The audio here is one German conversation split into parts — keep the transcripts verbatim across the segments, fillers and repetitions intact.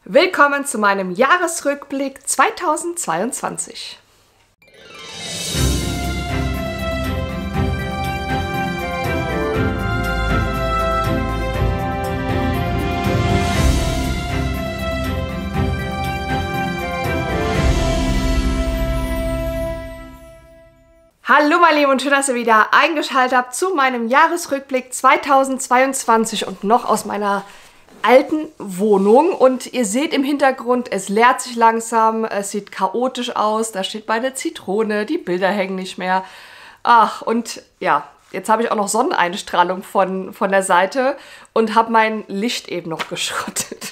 Willkommen zu meinem Jahresrückblick zweitausendzweiundzwanzig. Hallo meine Lieben und schön, dass ihr wieder eingeschaltet habt zu meinem Jahresrückblick zweitausendzweiundzwanzig und noch aus meiner alten Wohnung. Und ihr seht im Hintergrund, es leert sich langsam, es sieht chaotisch aus, da steht meine Zitrone, die Bilder hängen nicht mehr. Ach, und ja, jetzt habe ich auch noch Sonneneinstrahlung von, von der Seite und habe mein Licht eben noch geschrottet,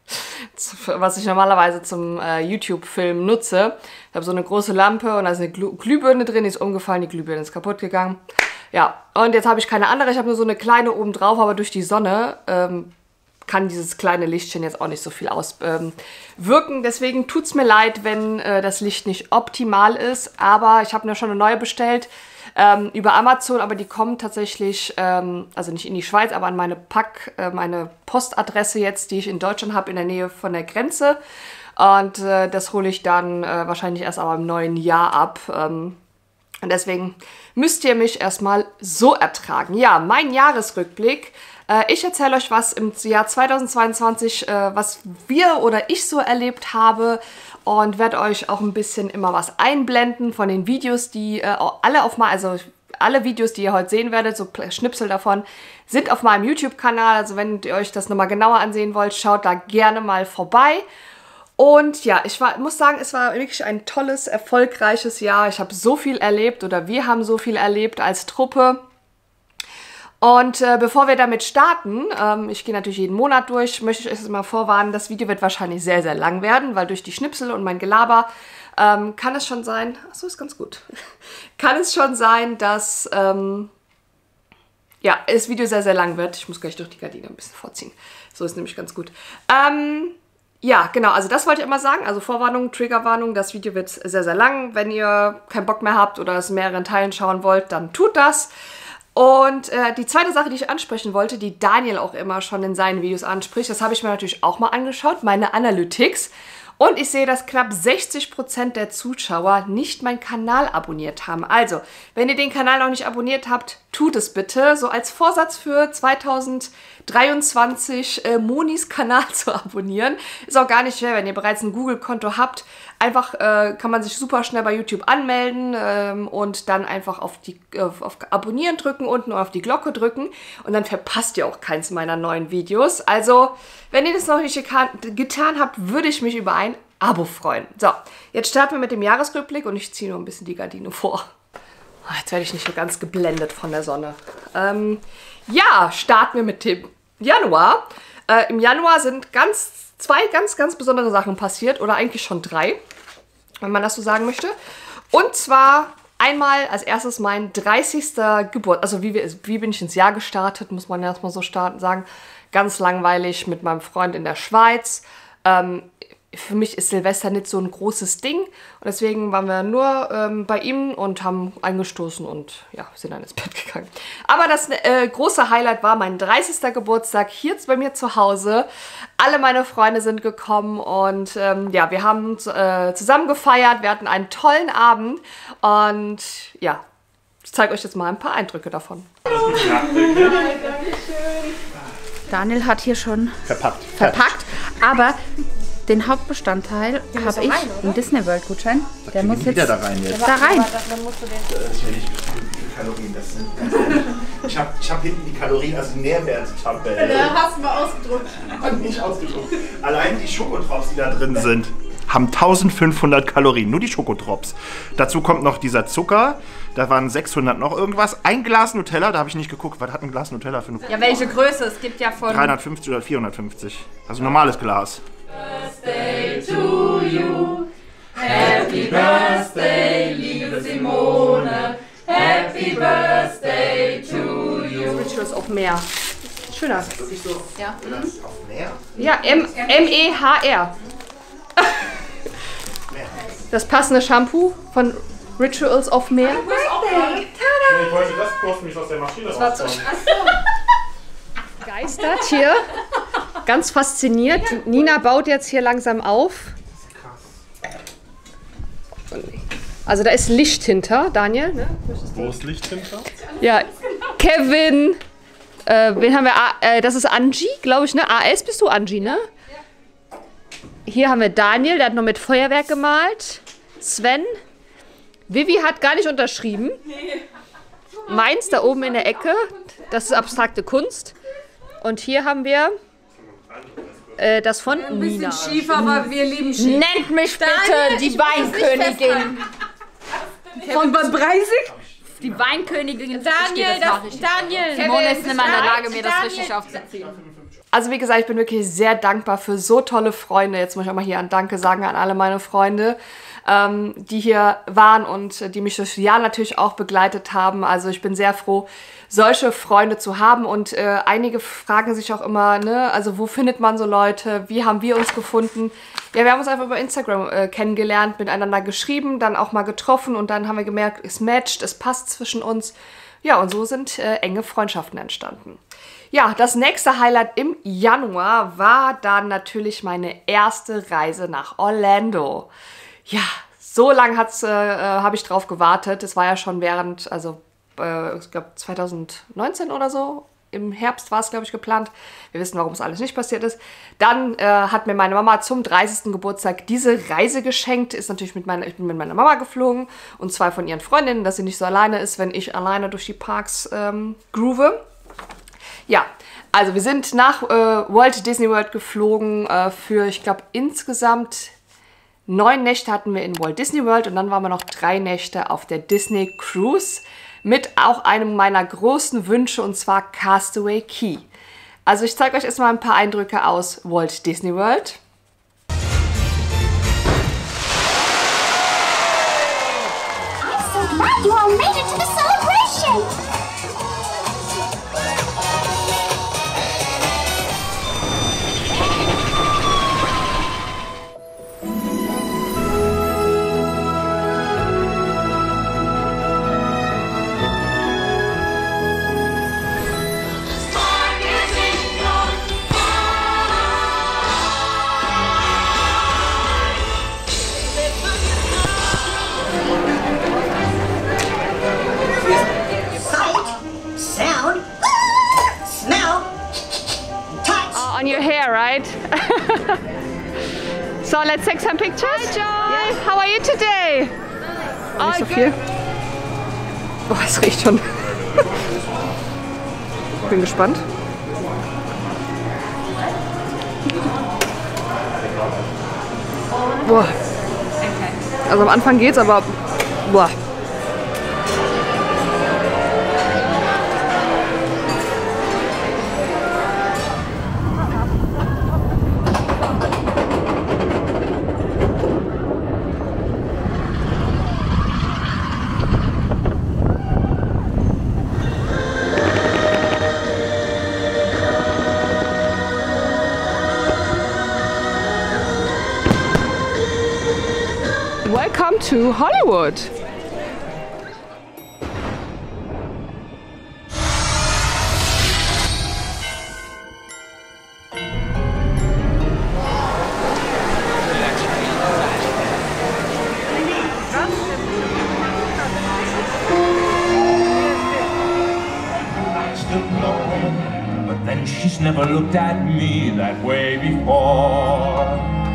was ich normalerweise zum äh, YouTube-Film nutze. Ich habe so eine große Lampe und da ist eine Glüh Glühbirne drin, die ist umgefallen, die Glühbirne ist kaputt gegangen. Ja, und jetzt habe ich keine andere, ich habe nur so eine kleine oben drauf, aber durch die Sonne ähm, kann dieses kleine Lichtchen jetzt auch nicht so viel auswirken. Ähm, Deswegen tut es mir leid, wenn äh, das Licht nicht optimal ist, aber ich habe mir schon eine neue bestellt ähm, über Amazon, aber die kommen tatsächlich, ähm, also nicht in die Schweiz, aber an meine Pack, äh, meine Postadresse jetzt, die ich in Deutschland habe, in der Nähe von der Grenze. Und äh, das hole ich dann äh, wahrscheinlich erst aber im neuen Jahr ab. Ähm, und deswegen müsst ihr mich erstmal so ertragen. Ja, mein Jahresrückblick. Äh, ich erzähle euch was im Jahr zweitausendzweiundzwanzig, äh, was wir oder ich so erlebt habe. Und werde euch auch ein bisschen immer was einblenden von den Videos, die äh, alle auf mal, also alle Videos, die ihr heute sehen werdet, so Schnipsel davon, sind auf meinem YouTube-Kanal. Also wenn ihr euch das nochmal genauer ansehen wollt, schaut da gerne mal vorbei. Und ja, ich war, muss sagen, es war wirklich ein tolles, erfolgreiches Jahr. Ich habe so viel erlebt oder wir haben so viel erlebt als Truppe. Und äh, bevor wir damit starten, ähm, ich gehe natürlich jeden Monat durch, möchte ich euch mal vorwarnen, das Video wird wahrscheinlich sehr, sehr lang werden, weil durch die Schnipsel und mein Gelaber ähm, kann es schon sein, achso, ist ganz gut, kann es schon sein, dass ähm, ja, das Video sehr, sehr lang wird. Ich muss gleich durch die Gardine ein bisschen vorziehen. So ist nämlich ganz gut. Ähm, Ja, genau, also das wollte ich immer sagen, also Vorwarnung, Triggerwarnung, das Video wird sehr, sehr lang. Wenn ihr keinen Bock mehr habt oder es in mehreren Teilen schauen wollt, dann tut das. Und äh, die zweite Sache, die ich ansprechen wollte, die Daniel auch immer schon in seinen Videos anspricht, das habe ich mir natürlich auch mal angeschaut, meine Analytics. Und ich sehe, dass knapp sechzig Prozent der Zuschauer nicht meinen Kanal abonniert haben. Also, wenn ihr den Kanal noch nicht abonniert habt, tut es bitte. So als Vorsatz für zweitausenddreiundzwanzig äh, Monis Kanal zu abonnieren. Ist auch gar nicht schwer, wenn ihr bereits ein Google-Konto habt. Einfach äh, kann man sich super schnell bei YouTube anmelden ähm, und dann einfach auf, die, auf, auf Abonnieren drücken unten und auf die Glocke drücken. Und dann verpasst ihr auch keins meiner neuen Videos. Also, wenn ihr das noch nicht getan habt, würde ich mich über ein Abo freuen. So, jetzt starten wir mit dem Jahresrückblick und ich ziehe nur ein bisschen die Gardine vor. Jetzt werde ich nicht so ganz geblendet von der Sonne. Ähm, ja, starten wir mit dem Januar. Äh, Im Januar sind ganz, zwei ganz, ganz besondere Sachen passiert. Oder eigentlich schon drei, wenn man das so sagen möchte. Und zwar einmal als erstes mein dreißigster Geburt. Also wie, wir, wie bin ich ins Jahr gestartet, muss man erstmal so starten, sagen. Ganz langweilig mit meinem Freund in der Schweiz. Ähm, Für mich ist Silvester nicht so ein großes Ding und deswegen waren wir nur ähm, bei ihm und haben angestoßen und ja, sind dann ins Bett gegangen. Aber das äh, große Highlight war mein dreißigster Geburtstag hier bei mir zu Hause. Alle meine Freunde sind gekommen und ähm, ja, wir haben äh, zusammen gefeiert, wir hatten einen tollen Abend und ja, ich zeige euch jetzt mal ein paar Eindrücke davon. Daniel hat hier schon verpackt, verpackt aber den Hauptbestandteil habe ich, einen Disney World Gutschein. Da der muss jetzt wieder da rein jetzt. Da rein. Dann musst du den das ist ja nicht die Kalorien, das sind ganz ehrlich. Ich habe ich hab hinten die Kalorien, also Nährwerttabelle. Ja, hast du mal ausgedruckt. Hat nicht ausgedruckt. Allein die Schokodrops, die da drin sind, haben eintausendfünfhundert Kalorien, nur die Schokodrops. Dazu kommt noch dieser Zucker, da waren sechshundert noch irgendwas. Ein Glas Nutella, da habe ich nicht geguckt, was hat ein Glas Nutella für eine... Ja, welche Größe? Es gibt ja von... dreihundertfünfzig oder vierhundertfünfzig, also ein normales Glas. Birthday to you, Happy Birthday, liebe Simone, Happy Birthday to you. Rituals of Meer. Schöner. Ist das wirklich so? Ja. Das ist auf Meer? Ja, M E H R. Das passende Shampoo von Rituals of Meer. Birthday! Ich wollte das posten, wie es aus der Maschine rauskommt. Geistert hier. ganz fasziniert. Nina baut jetzt hier langsam auf. Also da ist Licht hinter, Daniel. Ne? Wo ist Licht hinter? Ja, Kevin. Äh, wen haben wir? A äh, das ist Angie, glaube ich, ne? A S bist du, Angie, ne? Hier haben wir Daniel, der hat noch mit Feuerwerk gemalt. Sven. Vivi hat gar nicht unterschrieben. Meins da oben in der Ecke. Das ist abstrakte Kunst. Und hier haben wir äh, das von Ein Nina. bisschen schief, aber wir lieben schief. Nennt mich bitte Daniel, die ich muss es nicht Weinkönigin. Von Bad Breisig? Die Weinkönigin. Daniel, das, Daniel. Simone ist nicht mehr in der Lage, mir das Daniel. richtig aufzuziehen. Also wie gesagt, ich bin wirklich sehr dankbar für so tolle Freunde. Jetzt muss ich auch mal hier ein Danke sagen an alle meine Freunde, ähm, die hier waren und äh, die mich das Jahr natürlich auch begleitet haben. Also ich bin sehr froh, solche Freunde zu haben. Und äh, einige fragen sich auch immer, ne, also wo findet man so Leute? Wie haben wir uns gefunden? Ja, wir haben uns einfach über Instagram äh, kennengelernt, miteinander geschrieben, dann auch mal getroffen und dann haben wir gemerkt, es matcht, es passt zwischen uns. Ja, und so sind äh, enge Freundschaften entstanden. Ja, das nächste Highlight im Januar war dann natürlich meine erste Reise nach Orlando. Ja, so lange äh, habe ich drauf gewartet. Es war ja schon während, also äh, ich glaube zwanzig neunzehn oder so, im Herbst war es, glaube ich, geplant. Wir wissen, warum es alles nicht passiert ist. Dann äh, hat mir meine Mama zum dreißigsten Geburtstag diese Reise geschenkt. Ist natürlich mit meiner, ich bin mit meiner Mama geflogen und zwei von ihren Freundinnen, dass sie nicht so alleine ist, wenn ich alleine durch die Parks ähm, groove. Ja, also wir sind nach äh, Walt Disney World geflogen äh, für, ich glaube, insgesamt neun Nächte hatten wir in Walt Disney World und dann waren wir noch drei Nächte auf der Disney Cruise mit auch einem meiner großen Wünsche und zwar Castaway Cay. Also ich zeige euch erstmal ein paar Eindrücke aus Walt Disney World. I'm so glad you all made it to the celebration! On your hair, right? So let's take some pictures. Hi, Joy. Yeah. How are you today? Oh, nicht so viel. Boah, es riecht schon. Bin gespannt. Boah. Also am Anfang geht's, aber boah. Welcome to Hollywood. But then she's never looked at me that way before.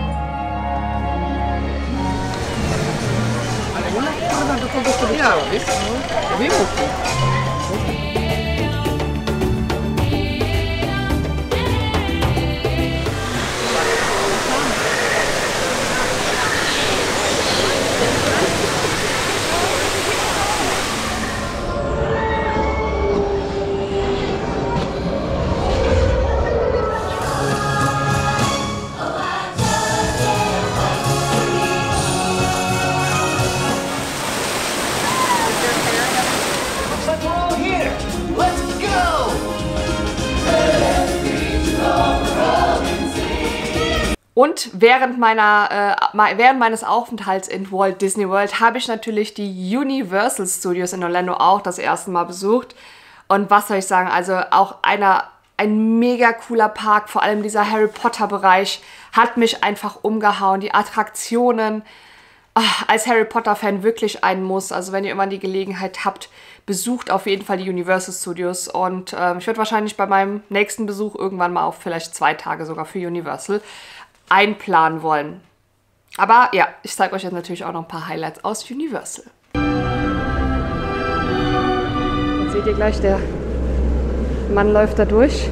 Und während, meiner, äh, während meines Aufenthalts in Walt Disney World habe ich natürlich die Universal Studios in Orlando auch das erste Mal besucht. Und was soll ich sagen, also auch einer ein mega cooler Park, vor allem dieser Harry Potter Bereich hat mich einfach umgehauen. Die Attraktionen, ach, als Harry Potter Fan wirklich ein Muss. Also wenn ihr immer die Gelegenheit habt, besucht auf jeden Fall die Universal Studios. Und äh, ich werde wahrscheinlich bei meinem nächsten Besuch irgendwann mal auch vielleicht zwei Tage sogar für Universal einplanen wollen. Aber ja, ich zeige euch jetzt natürlich auch noch ein paar Highlights aus Universal. Jetzt seht ihr gleich, der Mann läuft da durch.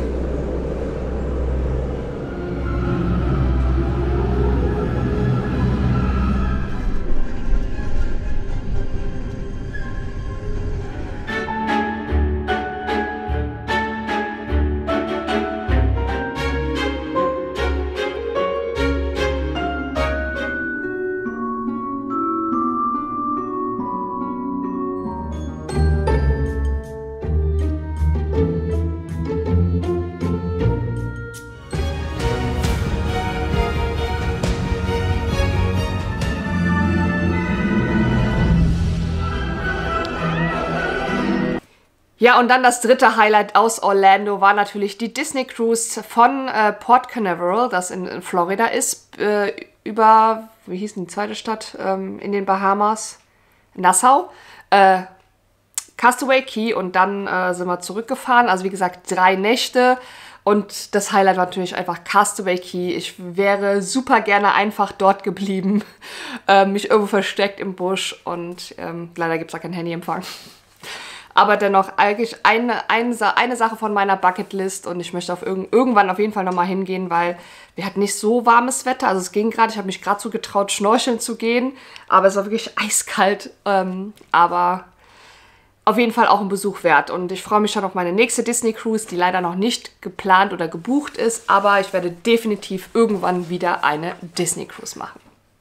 Ja, und dann das dritte Highlight aus Orlando war natürlich die Disney Cruise von äh, Port Canaveral, das in, in Florida ist, äh, über, wie hieß denn die zweite Stadt, ähm, in den Bahamas? Nassau. Äh, Castaway Cay und dann äh, sind wir zurückgefahren. Also wie gesagt, drei Nächte. Und das Highlight war natürlich einfach Castaway Cay. Ich wäre super gerne einfach dort geblieben, äh, mich irgendwo versteckt im Busch und ähm, leider gibt es da keinen Handyempfang. Aber dennoch eigentlich eine, eine, eine Sache von meiner Bucketlist und ich möchte auf irg irgendwann auf jeden Fall nochmal hingehen, weil wir hatten nicht so warmes Wetter. Also es ging gerade, ich habe mich gerade so getraut, schnorcheln zu gehen, aber es war wirklich eiskalt. Ähm, aber auf jeden Fall auch ein Besuch wert. Und ich freue mich schon auf meine nächste Disney Cruise, die leider noch nicht geplant oder gebucht ist, aber ich werde definitiv irgendwann wieder eine Disney Cruise machen.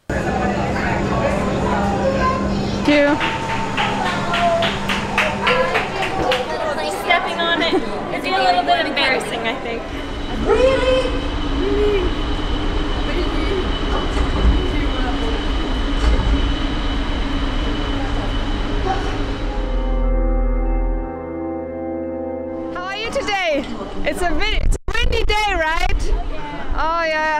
Thank you. Stepping on it. It's a little bit embarrassing, I think. Really? How are you today? It's a, it's a windy day, right? Oh, yeah.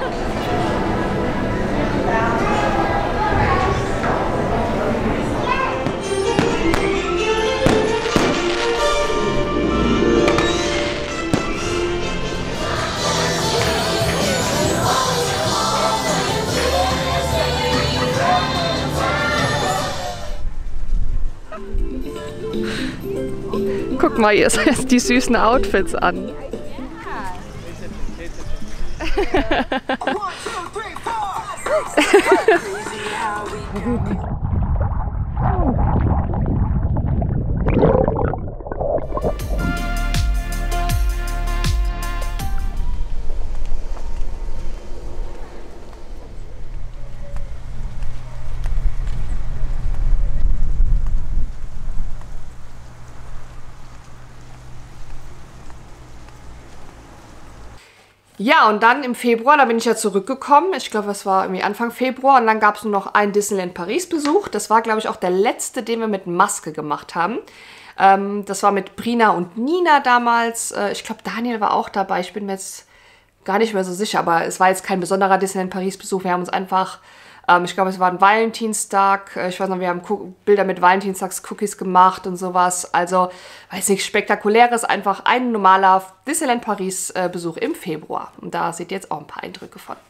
Guck mal, ihr seht die süßen Outfits an. Ja, und dann im Februar, da bin ich ja zurückgekommen. Ich glaube, das war irgendwie Anfang Februar. Und dann gab es nur noch einen Disneyland Paris-Besuch. Das war, glaube ich, auch der letzte, den wir mit Maske gemacht haben. Ähm, das war mit Brina und Nina damals. Äh, ich glaube, Daniel war auch dabei. Ich bin mir jetzt gar nicht mehr so sicher. Aber es war jetzt kein besonderer Disneyland Paris-Besuch. Wir haben uns einfach... Ich glaube, es war ein Valentinstag. Ich weiß noch, wir haben Bilder mit Valentinstags-Cookies gemacht und sowas. Also, weiß nicht, spektakuläres. Einfach ein normaler Disneyland Paris-Besuch im Februar. Und da seht ihr jetzt auch ein paar Eindrücke von.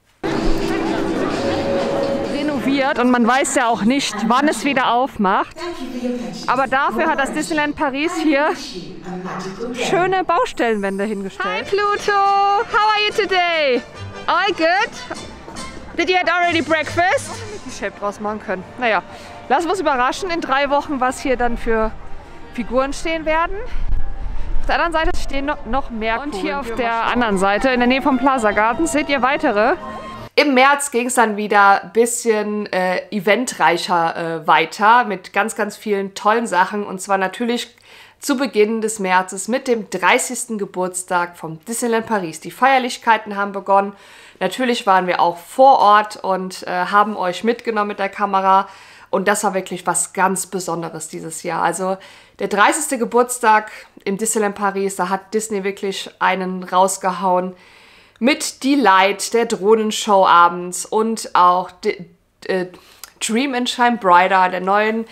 Renoviert und man weiß ja auch nicht, wann es wieder aufmacht. Aber dafür hat das Disneyland Paris hier schöne Baustellenwände hingestellt. Hi Pluto! How are you today? All good? Did you have already breakfast? Die Shape draus machen können. Naja, lassen wir uns überraschen in drei Wochen, was hier dann für Figuren stehen werden. Auf der anderen Seite stehen noch, noch mehr. Und hier auf der anderen Seite, in der Nähe vom Plaza Garden, seht ihr weitere. Im März ging es dann wieder ein bisschen äh, eventreicher äh, weiter mit ganz, ganz vielen tollen Sachen. Und zwar natürlich zu Beginn des Märzes mit dem dreißigsten Geburtstag vom Disneyland Paris. Die Feierlichkeiten haben begonnen. Natürlich waren wir auch vor Ort und äh, haben euch mitgenommen mit der Kamera. Und das war wirklich was ganz Besonderes dieses Jahr. Also der dreißigste Geburtstag im Disneyland Paris, da hat Disney wirklich einen rausgehauen mit Delight, der Drohnenshow abends und auch D äh, Dream and Shine Brighter, der neuen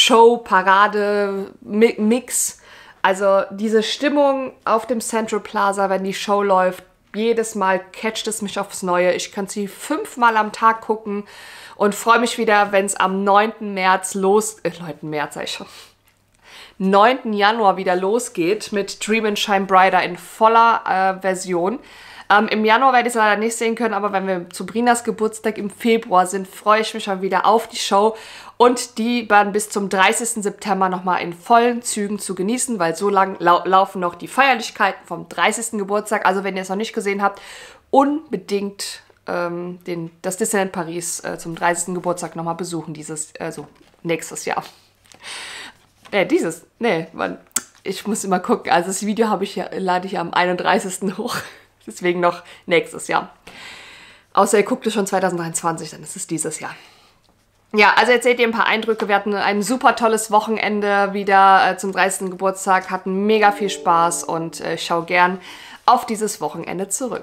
Show-Parade-Mix. Also diese Stimmung auf dem Central Plaza, wenn die Show läuft, jedes Mal catcht es mich aufs Neue. Ich kann sie fünfmal am Tag gucken und freue mich wieder, wenn es am neunten März los... Äh, neunten März sag ich schon. neunten Januar wieder losgeht mit Dream and Shine Brighter in voller äh, Version. Ähm, Im Januar werde ich es leider nicht sehen können, aber wenn wir zu Brinas Geburtstag im Februar sind, freue ich mich schon wieder auf die Show und die dann bis zum dreißigsten September nochmal in vollen Zügen zu genießen, weil so lang lau laufen noch die Feierlichkeiten vom dreißigsten Geburtstag. Also wenn ihr es noch nicht gesehen habt, unbedingt ähm, den, das Disneyland Paris äh, zum dreißigsten Geburtstag nochmal besuchen, dieses, also nächstes Jahr. Nee, dieses, nee, man, ich muss immer gucken, also das Video habe ich ja, lade ich ja am einunddreißigsten hoch. Deswegen noch nächstes Jahr. Außer ihr guckt es schon zwanzig dreiundzwanzig, dann ist es dieses Jahr. Ja, also jetzt seht ihr ein paar Eindrücke. Wir hatten ein super tolles Wochenende wieder äh, zum dreißigsten Geburtstag, hatten mega viel Spaß und äh, ich schaue gern auf dieses Wochenende zurück.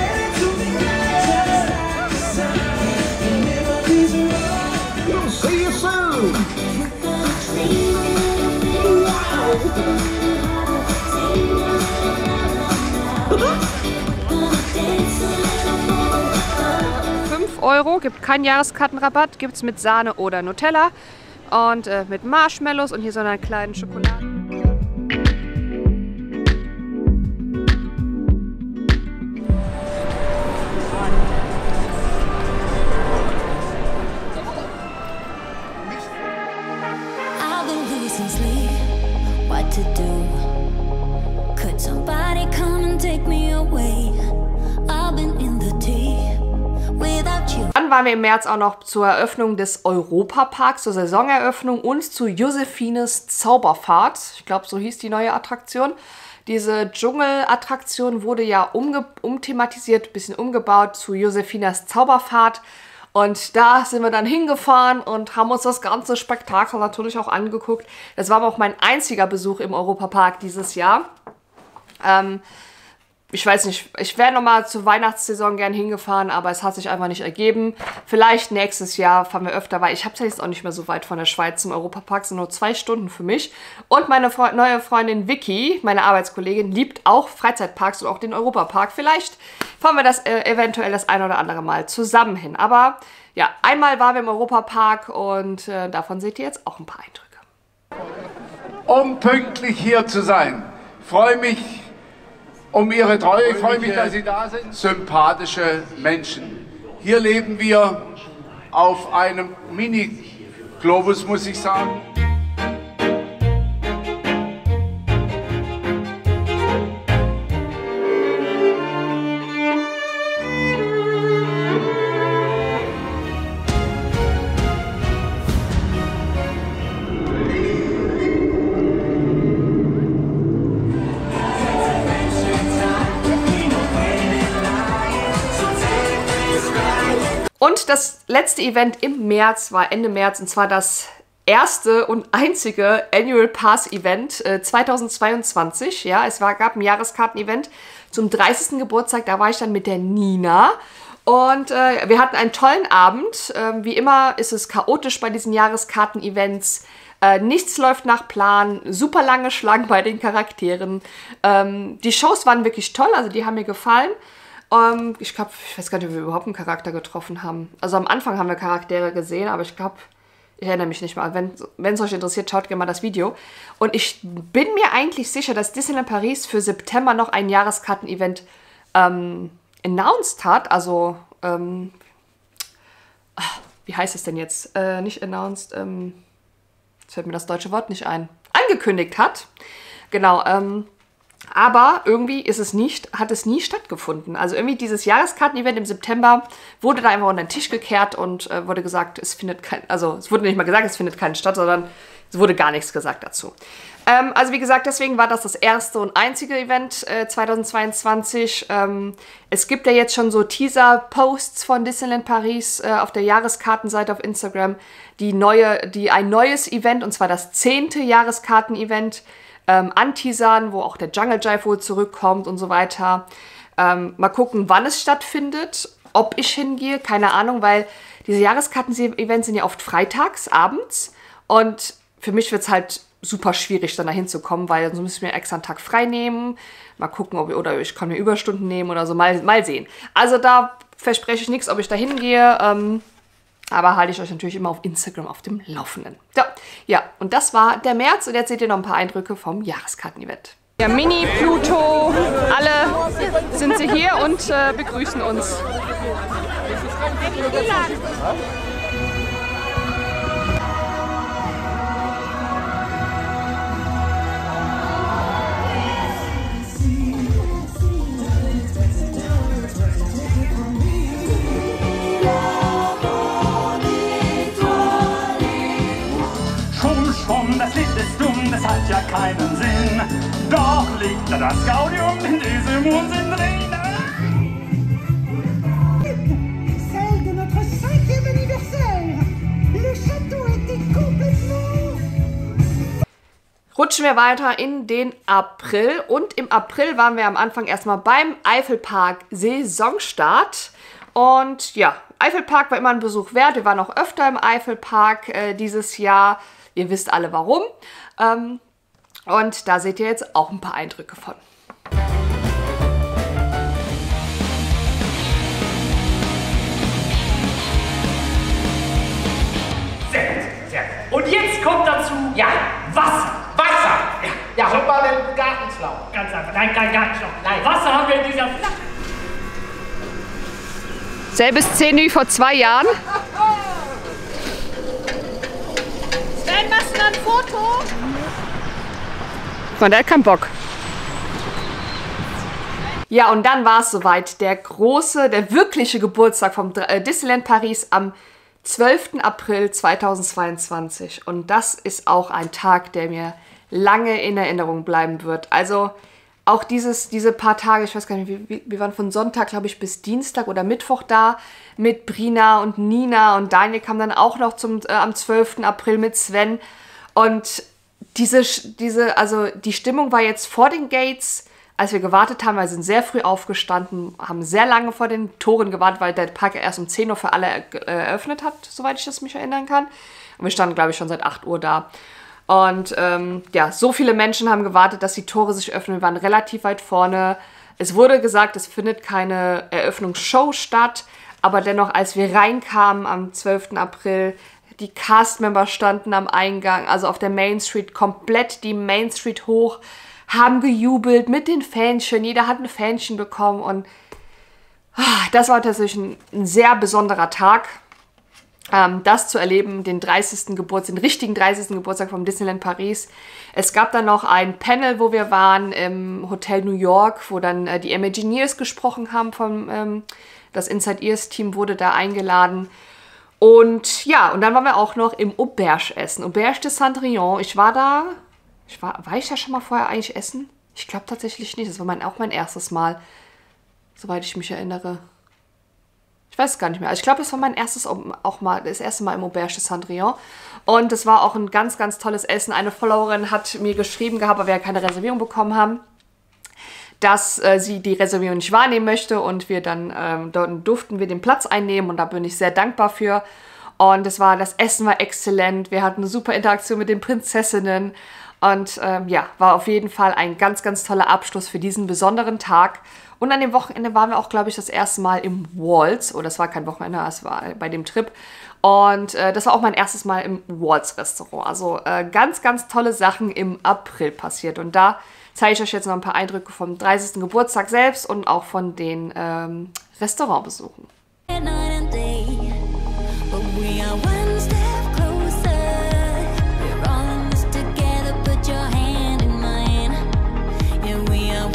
See you soon. fünf Euro, gibt keinen Jahreskartenrabatt, gibt es mit Sahne oder Nutella und äh, mit Marshmallows und hier so einer kleinen Schokolade. I've been losing sleep, what to do? Could somebody come and take me away? I've been in the tea. Dann waren wir im März auch noch zur Eröffnung des Europaparks, zur Saisoneröffnung und zu Josephines Zauberfahrt. Ich glaube, so hieß die neue Attraktion. Diese Dschungelattraktion wurde ja umge umthematisiert, ein bisschen umgebaut zu Josephinas Zauberfahrt. Und da sind wir dann hingefahren und haben uns das ganze Spektakel natürlich auch angeguckt. Das war aber auch mein einziger Besuch im Europapark dieses Jahr. Ähm, Ich weiß nicht, ich wäre nochmal zur Weihnachtssaison gern hingefahren, aber es hat sich einfach nicht ergeben. Vielleicht nächstes Jahr fahren wir öfter, weil ich habe es ja jetzt auch nicht mehr so weit von der Schweiz zum Europapark, sind nur zwei Stunden für mich. Und meine Fre neue Freundin Vicky, meine Arbeitskollegin, liebt auch Freizeitparks und auch den Europapark. Vielleicht fahren wir das äh, eventuell das ein oder andere Mal zusammen hin. Aber ja, einmal waren wir im Europapark und äh, davon seht ihr jetzt auch ein paar Eindrücke. Um pünktlich hier zu sein, freue mich um Ihre Treue, ich freue mich, dass Sie da sind. Sympathische Menschen. Hier leben wir auf einem Mini-Globus, muss ich sagen. Und das letzte Event im März war Ende März, und zwar das erste und einzige Annual Pass Event äh, zweitausendzweiundzwanzig. Ja, es war, gab ein Jahreskarten-Event zum dreißigsten Geburtstag, da war ich dann mit der Nina. Und äh, wir hatten einen tollen Abend. Ähm, wie immer ist es chaotisch bei diesen Jahreskarten-Events. Äh, nichts läuft nach Plan, super lange Schlangen bei den Charakteren. Ähm, die Shows waren wirklich toll, also die haben mir gefallen. Um, ich glaube, ich weiß gar nicht, ob wir überhaupt einen Charakter getroffen haben. Also am Anfang haben wir Charaktere gesehen, aber ich glaube, ich erinnere mich nicht mal. Wenn es euch interessiert, schaut gerne mal das Video. Und ich bin mir eigentlich sicher, dass Disneyland Paris für September noch ein Jahreskarten-Event ähm, announced hat. Also, ähm, wie heißt es denn jetzt? Äh, nicht announced, ähm, jetzt fällt mir das deutsche Wort nicht ein. Angekündigt hat. Genau, ähm, Aber irgendwie ist es nicht, hat es nie stattgefunden. Also irgendwie dieses Jahreskarten-Event im September wurde da einfach unter den Tisch gekehrt und äh, wurde gesagt, es findet kein, also es wurde nicht mal gesagt, es findet keine statt, sondern es wurde gar nichts gesagt dazu. Ähm, also wie gesagt, deswegen war das das erste und einzige Event äh, zweitausendzweiundzwanzig. Ähm, es gibt ja jetzt schon so Teaser-Posts von Disneyland Paris äh, auf der Jahreskartenseite auf Instagram, die neue, die ein neues Event, und zwar das zehnte Jahreskarten-Event, ähm, anteasern, wo auch der Jungle Jive wohl zurückkommt und so weiter. Ähm, mal gucken, wann es stattfindet, ob ich hingehe, keine Ahnung, weil diese Jahreskarten-Events sind ja oft freitags, abends, und für mich wird es halt super schwierig, dann da hinzukommen, weil sonst müssen wir extra einen Tag frei nehmen. Mal gucken, ob ich, oder ich kann mir Überstunden nehmen oder so. Mal, mal sehen. Also da verspreche ich nichts, ob ich da hingehe. Ähm, aber halte ich euch natürlich immer auf Instagram auf dem Laufenden. So, ja, und das war der März. Und jetzt seht ihr noch ein paar Eindrücke vom Jahreskarten-Event. Ja, Mini, Pluto, alle sind sie hier und äh, begrüßen uns. Das Lied ist dumm, das hat ja keinen Sinn. Doch liegt da das Gaudium in diesem Unsinn drin. Celle de notre cinquième anniversaire. Le château était complètement. Rutschen wir weiter in den April. Und im April waren wir am Anfang erstmal beim Eifelpark Saisonstart. Und ja, Eifelpark war immer ein Besuch wert. Wir waren auch öfter im Eifelpark äh, dieses Jahr. Ihr wisst alle warum. Ähm, und da seht ihr jetzt auch ein paar Eindrücke von. Sehr gut, sehr gut. Und jetzt kommt dazu, ja, Wasser. Wasser. Ja, ja. Schon mal den Gartenschlauch. Ganz einfach. Nein, kein Gartenschlauch. Nein, Wasser haben wir in dieser Flasche. Selbe Szene wie vor zwei Jahren. Sven, machst du ein Foto? Man, der hat keinen Bock. Ja, und dann war es soweit. Der große, der wirkliche Geburtstag vom Disneyland Paris am zwölften April zweitausendzweiundzwanzig. Und das ist auch ein Tag, der mir lange in Erinnerung bleiben wird. Also auch dieses, diese paar Tage, ich weiß gar nicht, wir, wir waren von Sonntag, glaube ich, bis Dienstag oder Mittwoch da mit Brina und Nina, und Daniel kam dann auch noch zum, äh, am zwölften April mit Sven. Und diese, diese, also die Stimmung war jetzt vor den Gates, als wir gewartet haben. Wir sind sehr früh aufgestanden, haben sehr lange vor den Toren gewartet, weil der Park ja erst um zehn Uhr für alle eröffnet hat, soweit ich das mich erinnern kann. Und wir standen, glaube ich, schon seit acht Uhr da. Und ähm, ja, so viele Menschen haben gewartet, dass die Tore sich öffnen. Wir waren relativ weit vorne. Es wurde gesagt, es findet keine Eröffnungsshow statt. Aber dennoch, als wir reinkamen am zwölften April, die Cast-Member standen am Eingang, also auf der Main Street, komplett die Main Street hoch, haben gejubelt mit den Fähnchen. Jeder hat ein Fähnchen bekommen. Und das war tatsächlich ein, ein sehr besonderer Tag. Ähm, das zu erleben, den dreißigsten Geburtstag, den richtigen dreißigsten Geburtstag vom Disneyland Paris. Es gab dann noch ein Panel, wo wir waren im Hotel New York, wo dann äh, die Imagineers gesprochen haben. Vom, ähm, das Inside Ears Team wurde da eingeladen. Und ja, und dann waren wir auch noch im Auberge essen. Auberge de Cendrillon. Ich war da, ich war, war ich da schon mal vorher eigentlich essen? Ich glaube tatsächlich nicht. Das war mein, auch mein erstes Mal, soweit ich mich erinnere. Ich weiß es gar nicht mehr. Also ich glaube, es war mein erstes, auch mal, das erste Mal im Auberge de Cendrillon. Und es war auch ein ganz, ganz tolles Essen. Eine Followerin hat mir geschrieben gehabt, weil wir ja keine Reservierung bekommen haben, dass äh, sie die Reservierung nicht wahrnehmen möchte. Und wir dann, ähm, dort durften wir den Platz einnehmen. Und da bin ich sehr dankbar für. Und es war, das Essen war exzellent. Wir hatten eine super Interaktion mit den Prinzessinnen. Und ähm, ja, war auf jeden Fall ein ganz, ganz toller Abschluss für diesen besonderen Tag. Und an dem Wochenende waren wir auch, glaube ich, das erste Mal im Waltz. Oh, das war kein Wochenende, das war bei dem Trip. Und äh, das war auch mein erstes Mal im Waltz-Restaurant. Also äh, ganz, ganz tolle Sachen im April passiert. Und da zeige ich euch jetzt noch ein paar Eindrücke vom dreißigsten Geburtstag selbst und auch von den ähm, Restaurantbesuchen. We are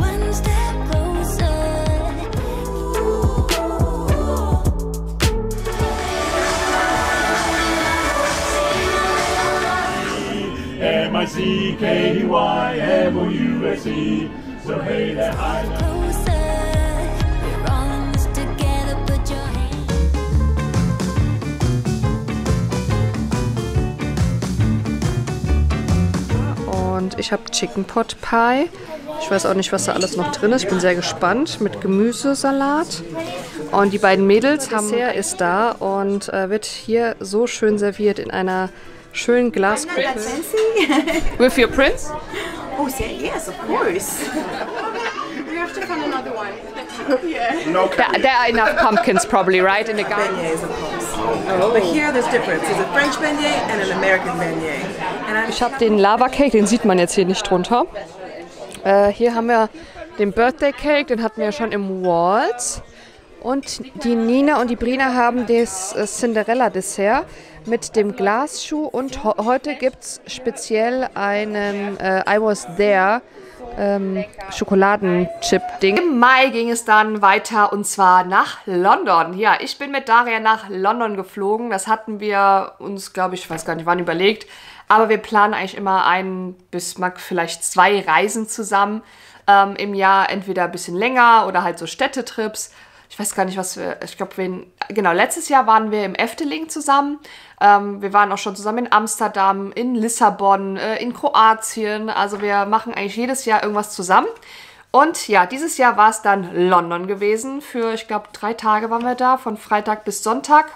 C K Y M O U S E. So hey there, hi there. Und ich habe Chicken Pot Pie. Ich weiß auch nicht, was da alles noch drin ist. Ich bin sehr gespannt. Mit Gemüsesalat. Und die beiden Mädels haben Dessert ist da und äh, wird hier so schön serviert in einer schönen Glaskuppel. With your prince? Oh, yes, of course. We have to find another one. Yeah. No, there, there are enough pumpkins probably, right? In the garden. Beignets, of course. Oh. But here there's difference. There's a French beignet and an American beignet. And ich habe den Lava Cake, den sieht man jetzt hier nicht drunter. Äh, hier haben wir den Birthday Cake, den hatten wir schon im Waltz. Und die Nina und die Brina haben das äh, Cinderella Dessert mit dem Glasschuh. Und ho heute gibt es speziell einen äh, I Was There ähm, Schokoladenchip-Ding. Im Mai ging es dann weiter und zwar nach London. Ja, ich bin mit Daria nach London geflogen. Das hatten wir uns, glaube ich, ich weiß gar nicht wann überlegt. Aber wir planen eigentlich immer ein bis vielleicht zwei Reisen zusammen ähm, im Jahr. Entweder ein bisschen länger oder halt so Städtetrips. Ich weiß gar nicht, was wir, ich glaube, genau, letztes Jahr waren wir im Efteling zusammen. Ähm, wir waren auch schon zusammen in Amsterdam, in Lissabon, äh, in Kroatien. Also wir machen eigentlich jedes Jahr irgendwas zusammen. Und ja, dieses Jahr war es dann London gewesen. Für, ich glaube, drei Tage waren wir da, von Freitag bis Sonntag.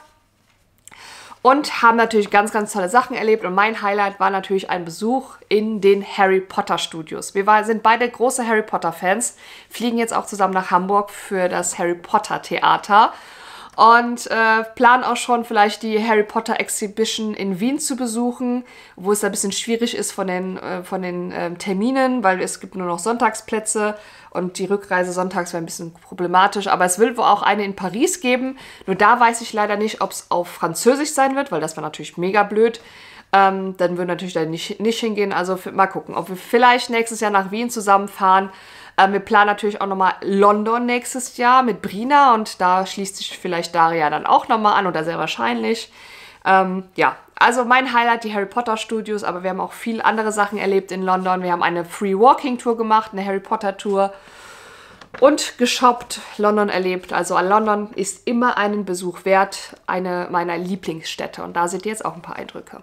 Und haben natürlich ganz, ganz tolle Sachen erlebt. Und mein Highlight war natürlich ein Besuch in den Harry Potter Studios. Wir war, sind beide große Harry Potter Fans, fliegen jetzt auch zusammen nach Hamburg für das Harry Potter Theater. Und äh, planen auch schon vielleicht die Harry Potter Exhibition in Wien zu besuchen, wo es ein bisschen schwierig ist von den, äh, von den äh, Terminen, weil es gibt nur noch Sonntagsplätze und die Rückreise sonntags wäre ein bisschen problematisch. Aber es will wohl auch eine in Paris geben. Nur da weiß ich leider nicht, ob es auf Französisch sein wird, weil das wäre natürlich mega blöd. Ähm, dann würden wir natürlich da nicht, nicht hingehen. Also für, mal gucken, ob wir vielleicht nächstes Jahr nach Wien zusammenfahren. Ähm, wir planen natürlich auch nochmal London nächstes Jahr mit Brina und da schließt sich vielleicht Daria dann auch nochmal an oder sehr wahrscheinlich. Ähm, ja, also mein Highlight, die Harry Potter Studios, aber wir haben auch viel andere Sachen erlebt in London. Wir haben eine Free Walking Tour gemacht, eine Harry Potter Tour und geshoppt, London erlebt. Also London ist immer einen Besuch wert, eine meiner Lieblingsstädte und da seht ihr jetzt auch ein paar Eindrücke.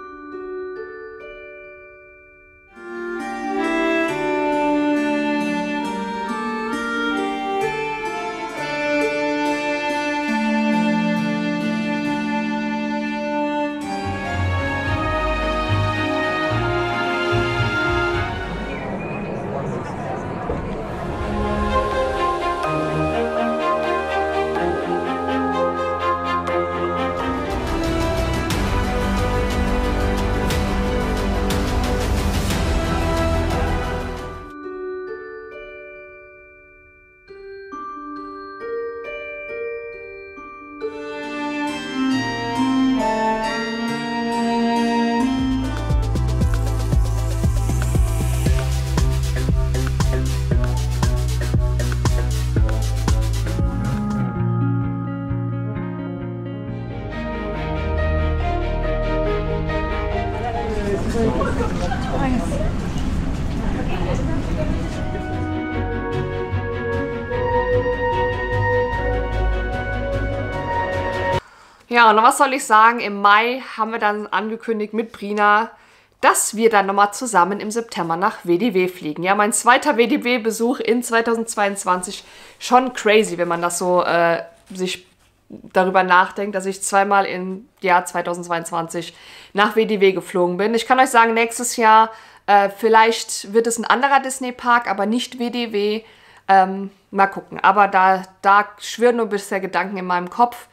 Ja, und was soll ich sagen? Im Mai haben wir dann angekündigt mit Brina, dass wir dann nochmal zusammen im September nach W D W fliegen. Ja, mein zweiter W D W-Besuch in zweitausendzweiundzwanzig. Schon crazy, wenn man das so äh, sich darüber nachdenkt, dass ich zweimal im Jahr zweitausendzweiundzwanzig nach W D W geflogen bin. Ich kann euch sagen, nächstes Jahr äh, vielleicht wird es ein anderer Disney-Park, aber nicht W D W. Ähm, mal gucken. Aber da, da schwirren nur bisher Gedanken in meinem Kopf.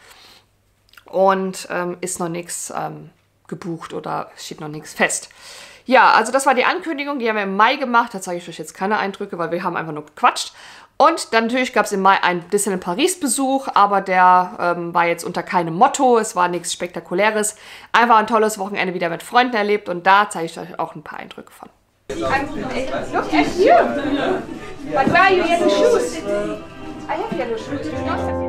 Und ähm, ist noch nichts ähm, gebucht oder steht noch nichts fest. Ja, also das war die Ankündigung, die haben wir im Mai gemacht. Da zeige ich euch jetzt keine Eindrücke, weil wir haben einfach nur gequatscht. Und dann natürlich gab es im Mai einen Disneyland Paris Besuch, aber der ähm, war jetzt unter keinem Motto. Es war nichts Spektakuläres. Einfach ein tolles Wochenende wieder mit Freunden erlebt und da zeige ich euch auch ein paar Eindrücke von. I'm, look at you! But where are you yellow shoes? I have yellow shoes. You know?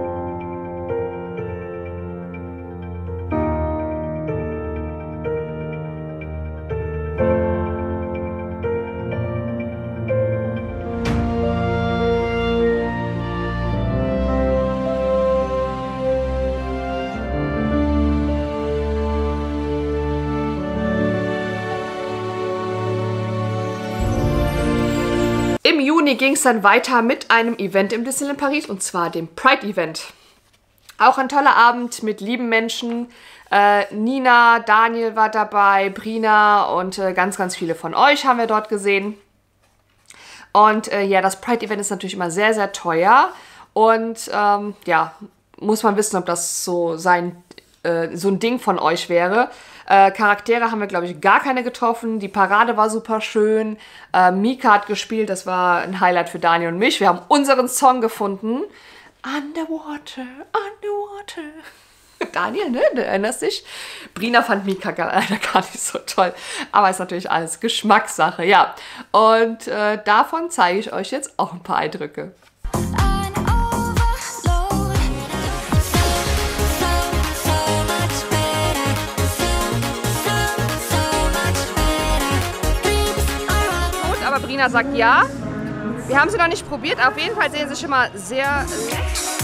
Im Juni ging es dann weiter mit einem Event im Disneyland Paris, und zwar dem Pride-Event. Auch ein toller Abend mit lieben Menschen. Äh, Nina, Daniel war dabei, Brina und äh, ganz, ganz viele von euch haben wir dort gesehen. Und äh, ja, das Pride-Event ist natürlich immer sehr, sehr teuer. Und ähm, ja, muss man wissen, ob das so, sein, äh, so ein Ding von euch wäre. Äh, Charaktere haben wir, glaube ich, gar keine getroffen. Die Parade war super schön. Äh, Mika hat gespielt, das war ein Highlight für Daniel und mich. Wir haben unseren Song gefunden. Underwater, Underwater. Daniel, ne? Du erinnerst dich? Brina fand Mika gar, gar nicht so toll. Aber ist natürlich alles Geschmackssache, ja. Und äh, davon zeige ich euch jetzt auch ein paar Eindrücke. Aber Brina sagt ja. Wir haben sie noch nicht probiert. Auf jeden Fall sehen sie schon mal sehr lecker.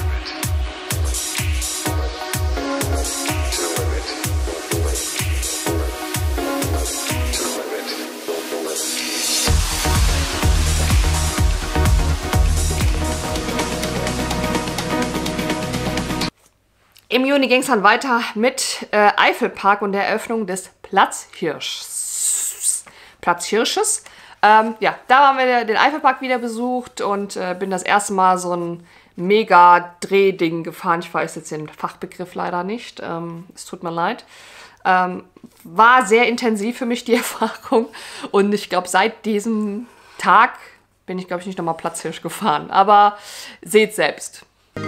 Im Juni ging es dann weiter mit äh, Eifelpark und der Eröffnung des Platzhirsches. Platzhirsches. Ähm, ja, da haben wir den Eifelpark wieder besucht und äh, bin das erste Mal so ein Mega-Drehding gefahren. Ich weiß jetzt den Fachbegriff leider nicht. Ähm, es tut mir leid. Ähm, war sehr intensiv für mich, die Erfahrung. Und ich glaube, seit diesem Tag bin ich, glaube ich, nicht nochmal Platzhirsch gefahren. Aber seht selbst.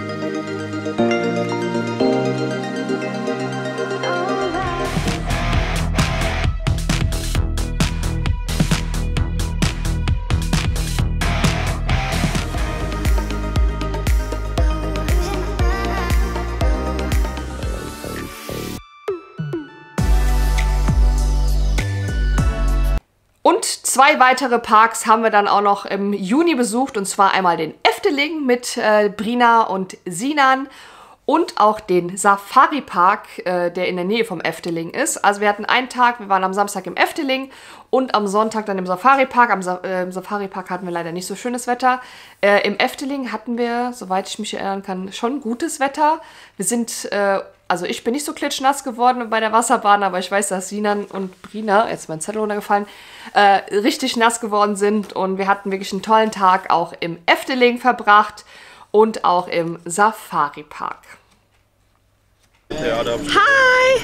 Und zwei weitere Parks haben wir dann auch noch im Juni besucht, und zwar einmal den Efteling mit äh, Brina und Sinan und auch den Safari Park, äh, der in der Nähe vom Efteling ist. Also wir hatten einen Tag, wir waren am Samstag im Efteling und am Sonntag dann im Safari Park. Am Sa äh, im Safari Park hatten wir leider nicht so schönes Wetter. Äh, Im Efteling hatten wir, soweit ich mich erinnern kann, schon gutes Wetter. Wir sind... Äh, Also ich bin nicht so klitschnass geworden bei der Wasserbahn, aber ich weiß, dass Sinan und Brina, jetzt ist mein Zettel runtergefallen, äh, richtig nass geworden sind. Und wir hatten wirklich einen tollen Tag auch im Efteling verbracht und auch im Safari Park. Hi!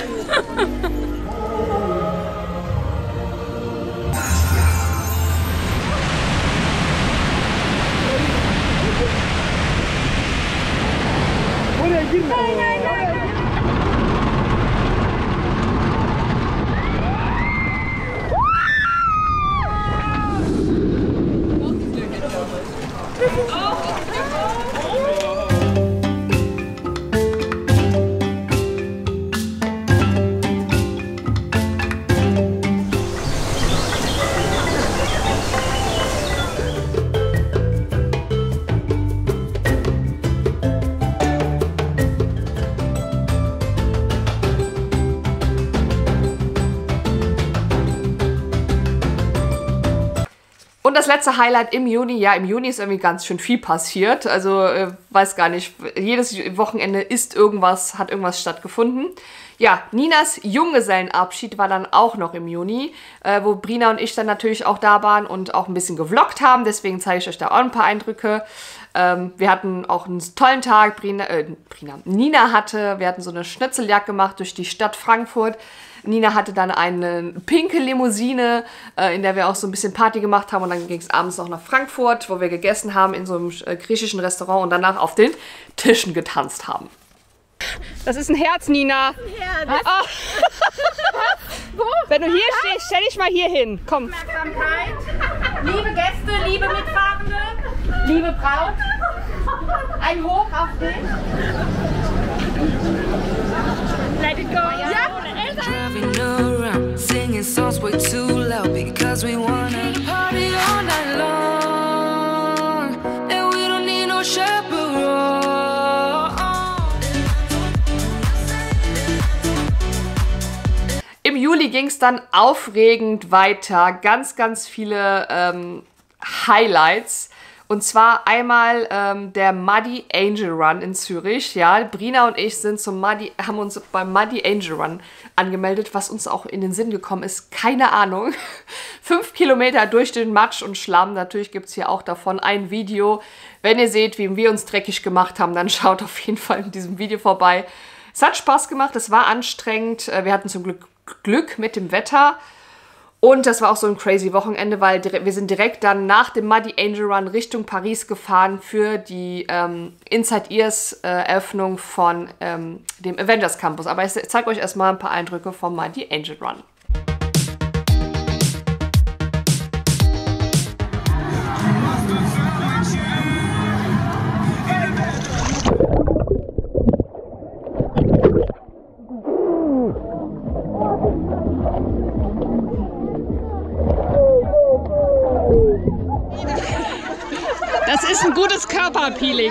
Und das letzte Highlight im Juni, ja, im Juni ist irgendwie ganz schön viel passiert. Also, äh, weiß gar nicht, jedes Wochenende ist irgendwas, hat irgendwas stattgefunden. Ja, Ninas Junggesellenabschied war dann auch noch im Juni, äh, wo Brina und ich dann natürlich auch da waren und auch ein bisschen gevloggt haben. Deswegen zeige ich euch da auch ein paar Eindrücke. Ähm, wir hatten auch einen tollen Tag. Brina, äh, Brina, Nina hatte, wir hatten so eine Schnitzeljagd gemacht durch die Stadt Frankfurt. Nina hatte dann eine pinke Limousine, äh, in der wir auch so ein bisschen Party gemacht haben. Und dann ging es abends noch nach Frankfurt, wo wir gegessen haben in so einem äh, griechischen Restaurant und danach auf den Tischen getanzt haben. Das ist ein Herz, Nina. Ein Herz. Ah. Wo? Wenn du hier stehst, stell dich mal hier hin. Komm. Liebe Gäste, liebe Mitfahrende, liebe Braut, ein Hoch auf dich. Let it go. Ja. Driving around, singing songs way too loud because we wanna party all night long, and we don't need no chaperone. Im Juli ging es dann aufregend weiter. Ganz, ganz viele ähm, Highlights. Und zwar einmal ähm, der Muddy Angel Run in Zürich. Ja, Brina und ich sind zum Muddy, haben uns beim Muddy Angel Run angemeldet, was uns auch in den Sinn gekommen ist. Keine Ahnung. Fünf Kilometer durch den Matsch und Schlamm. Natürlich gibt es hier auch davon ein Video. Wenn ihr seht, wie wir uns dreckig gemacht haben, dann schaut auf jeden Fall in diesem Video vorbei. Es hat Spaß gemacht, es war anstrengend. Wir hatten zum Glück Glück mit dem Wetter. Und das war auch so ein crazy Wochenende, weil wir sind direkt dann nach dem Muddy Angel Run Richtung Paris gefahren für die ähm, Inside Ears äh, Eröffnung von ähm, dem Avengers Campus. Aber ich zeige euch erstmal ein paar Eindrücke vom Muddy Angel Run. Das ist ein gutes Körperpeeling.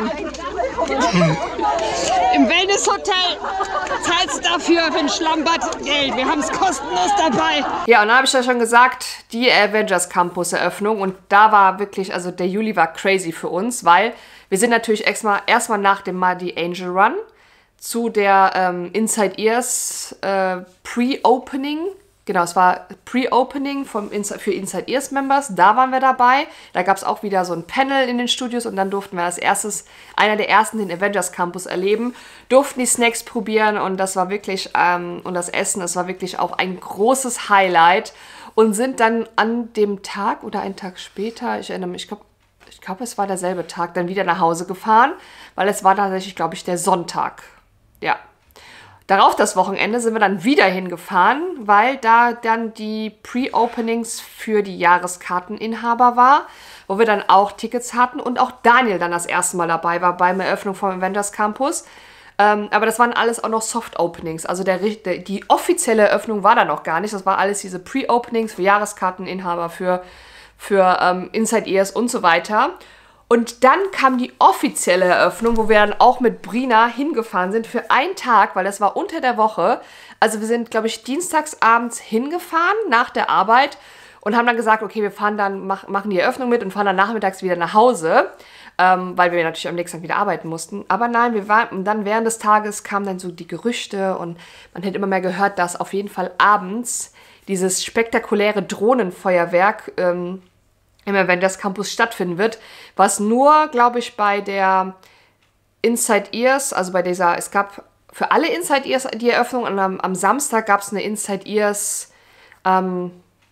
Im Wellnesshotel zahlst dafür für ein Schlammbad Geld. Wir haben es kostenlos dabei. Ja, und dann habe ich ja schon gesagt, die Avengers Campus Eröffnung. Und da war wirklich, also der Juli war crazy für uns, weil wir sind natürlich erstmal erstmal nach dem Muddy Angel Run zu der ähm, Inside Ears äh, Pre-Opening. Genau, es war Pre-Opening vom Insi- für Inside Ears Members. Da waren wir dabei. Da gab es auch wieder so ein Panel in den Studios und dann durften wir als erstes, einer der ersten, den Avengers Campus erleben, durften die Snacks probieren und das war wirklich, ähm, und das Essen, das war wirklich auch ein großes Highlight und sind dann an dem Tag oder einen Tag später, ich erinnere mich, ich glaube, ich glaub, es war derselbe Tag, dann wieder nach Hause gefahren, weil es war tatsächlich, glaube ich, der Sonntag. Ja. Darauf das Wochenende sind wir dann wieder hingefahren, weil da dann die Pre-Openings für die Jahreskarteninhaber war, wo wir dann auch Tickets hatten und auch Daniel dann das erste Mal dabei war beim Eröffnung vom Avengers Campus. Ähm, aber das waren alles auch noch Soft-Openings, also der, der, die offizielle Eröffnung war da noch gar nicht. Das war alles diese Pre-Openings für Jahreskarteninhaber, für, für ähm, Inside Ears und so weiter. Und dann kam die offizielle Eröffnung, wo wir dann auch mit Brina hingefahren sind für einen Tag, weil das war unter der Woche. Also wir sind, glaube ich, dienstags abends hingefahren nach der Arbeit und haben dann gesagt, okay, wir fahren dann, mach, machen die Eröffnung mit und fahren dann nachmittags wieder nach Hause, ähm, weil wir natürlich am nächsten Tag wieder arbeiten mussten. Aber nein, wir waren, und dann während des Tages kamen dann so die Gerüchte und man hat immer mehr gehört, dass auf jeden Fall abends dieses spektakuläre Drohnenfeuerwerk ähm, im Avengers Campus stattfinden wird, was nur, glaube ich, bei der Inside Ears, also bei dieser, es gab für alle Inside Ears die Eröffnung und am, am Samstag gab es eine Inside Ears ähm,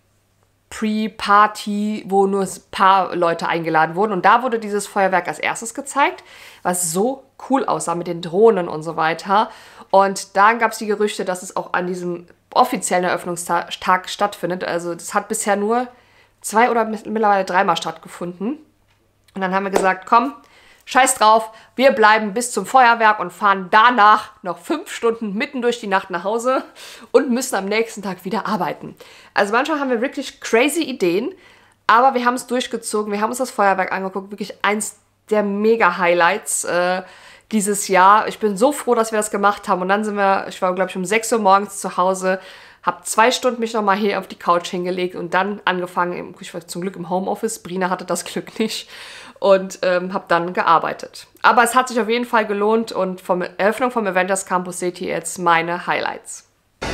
Pre-Party, wo nur ein paar Leute eingeladen wurden und da wurde dieses Feuerwerk als erstes gezeigt, was so cool aussah mit den Drohnen und so weiter und dann gab es die Gerüchte, dass es auch an diesem offiziellen Eröffnungstag stattfindet, also das hat bisher nur zwei oder mittlerweile dreimal stattgefunden. Und dann haben wir gesagt, komm, scheiß drauf, wir bleiben bis zum Feuerwerk und fahren danach noch fünf Stunden mitten durch die Nacht nach Hause und müssen am nächsten Tag wieder arbeiten. Also manchmal haben wir wirklich crazy Ideen, aber wir haben es durchgezogen, wir haben uns das Feuerwerk angeguckt, wirklich eins der Mega-Highlights äh, dieses Jahr. Ich bin so froh, dass wir das gemacht haben und dann sind wir, ich war glaube ich um sechs Uhr morgens zu Hause, habe zwei Stunden mich nochmal hier auf die Couch hingelegt und dann angefangen, ich war zum Glück im Homeoffice, Brina hatte das Glück nicht und ähm, habe dann gearbeitet. Aber es hat sich auf jeden Fall gelohnt und von der Eröffnung vom Avengers Campus seht ihr jetzt meine Highlights.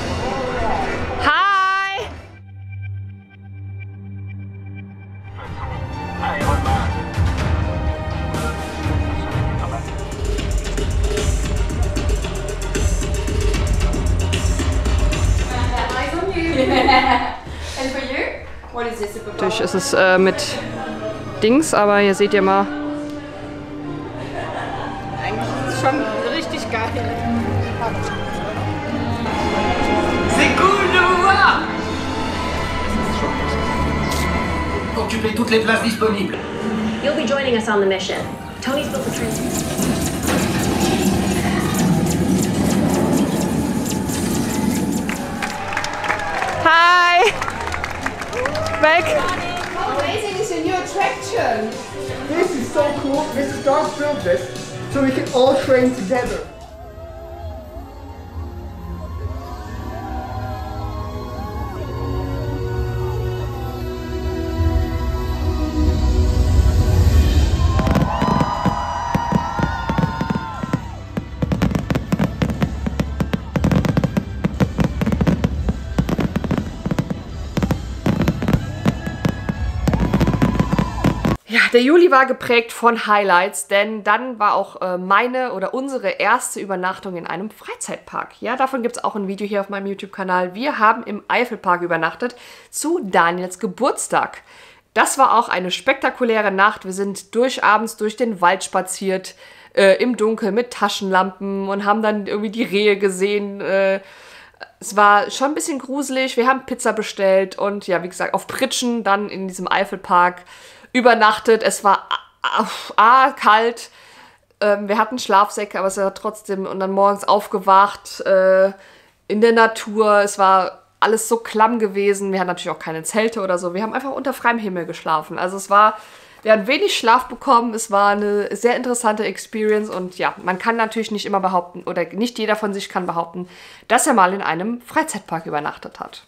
Hi! And for you? What is this? Natürlich ist es äh, mit Dings, aber hier seht ihr mal. Eigentlich ist es schon richtig geil. C'est cool de vous voir! Occupez toutes les places disponibles. You'll be joining us on the mission. Tony's built the transport. Hi! Back! How amazing is your new attraction? This is so cool. Mister Stark built this so we can all train together. der Juli war geprägt von Highlights, denn dann war auch äh, meine oder unsere erste Übernachtung in einem Freizeitpark. Ja, davon gibt es auch ein Video hier auf meinem YouTube-Kanal. Wir haben im Eifelpark übernachtet zu Daniels Geburtstag. Das war auch eine spektakuläre Nacht. Wir sind durch abends durch den Wald spaziert, äh, im Dunkeln mit Taschenlampen und haben dann irgendwie die Rehe gesehen. Äh, es war schon ein bisschen gruselig. Wir haben Pizza bestellt und ja, wie gesagt, auf Pritschen dann in diesem Eifelpark übernachtet. Es war a, kalt. Ähm, wir hatten Schlafsäcke, aber es war trotzdem. Und dann morgens aufgewacht äh, in der Natur. Es war alles so klamm gewesen. Wir hatten natürlich auch keine Zelte oder so. Wir haben einfach unter freiem Himmel geschlafen. Also es war, wir hatten wenig Schlaf bekommen. Es war eine sehr interessante Experience. Und ja, man kann natürlich nicht immer behaupten, oder nicht jeder von sich kann behaupten, dass er mal in einem Freizeitpark übernachtet hat.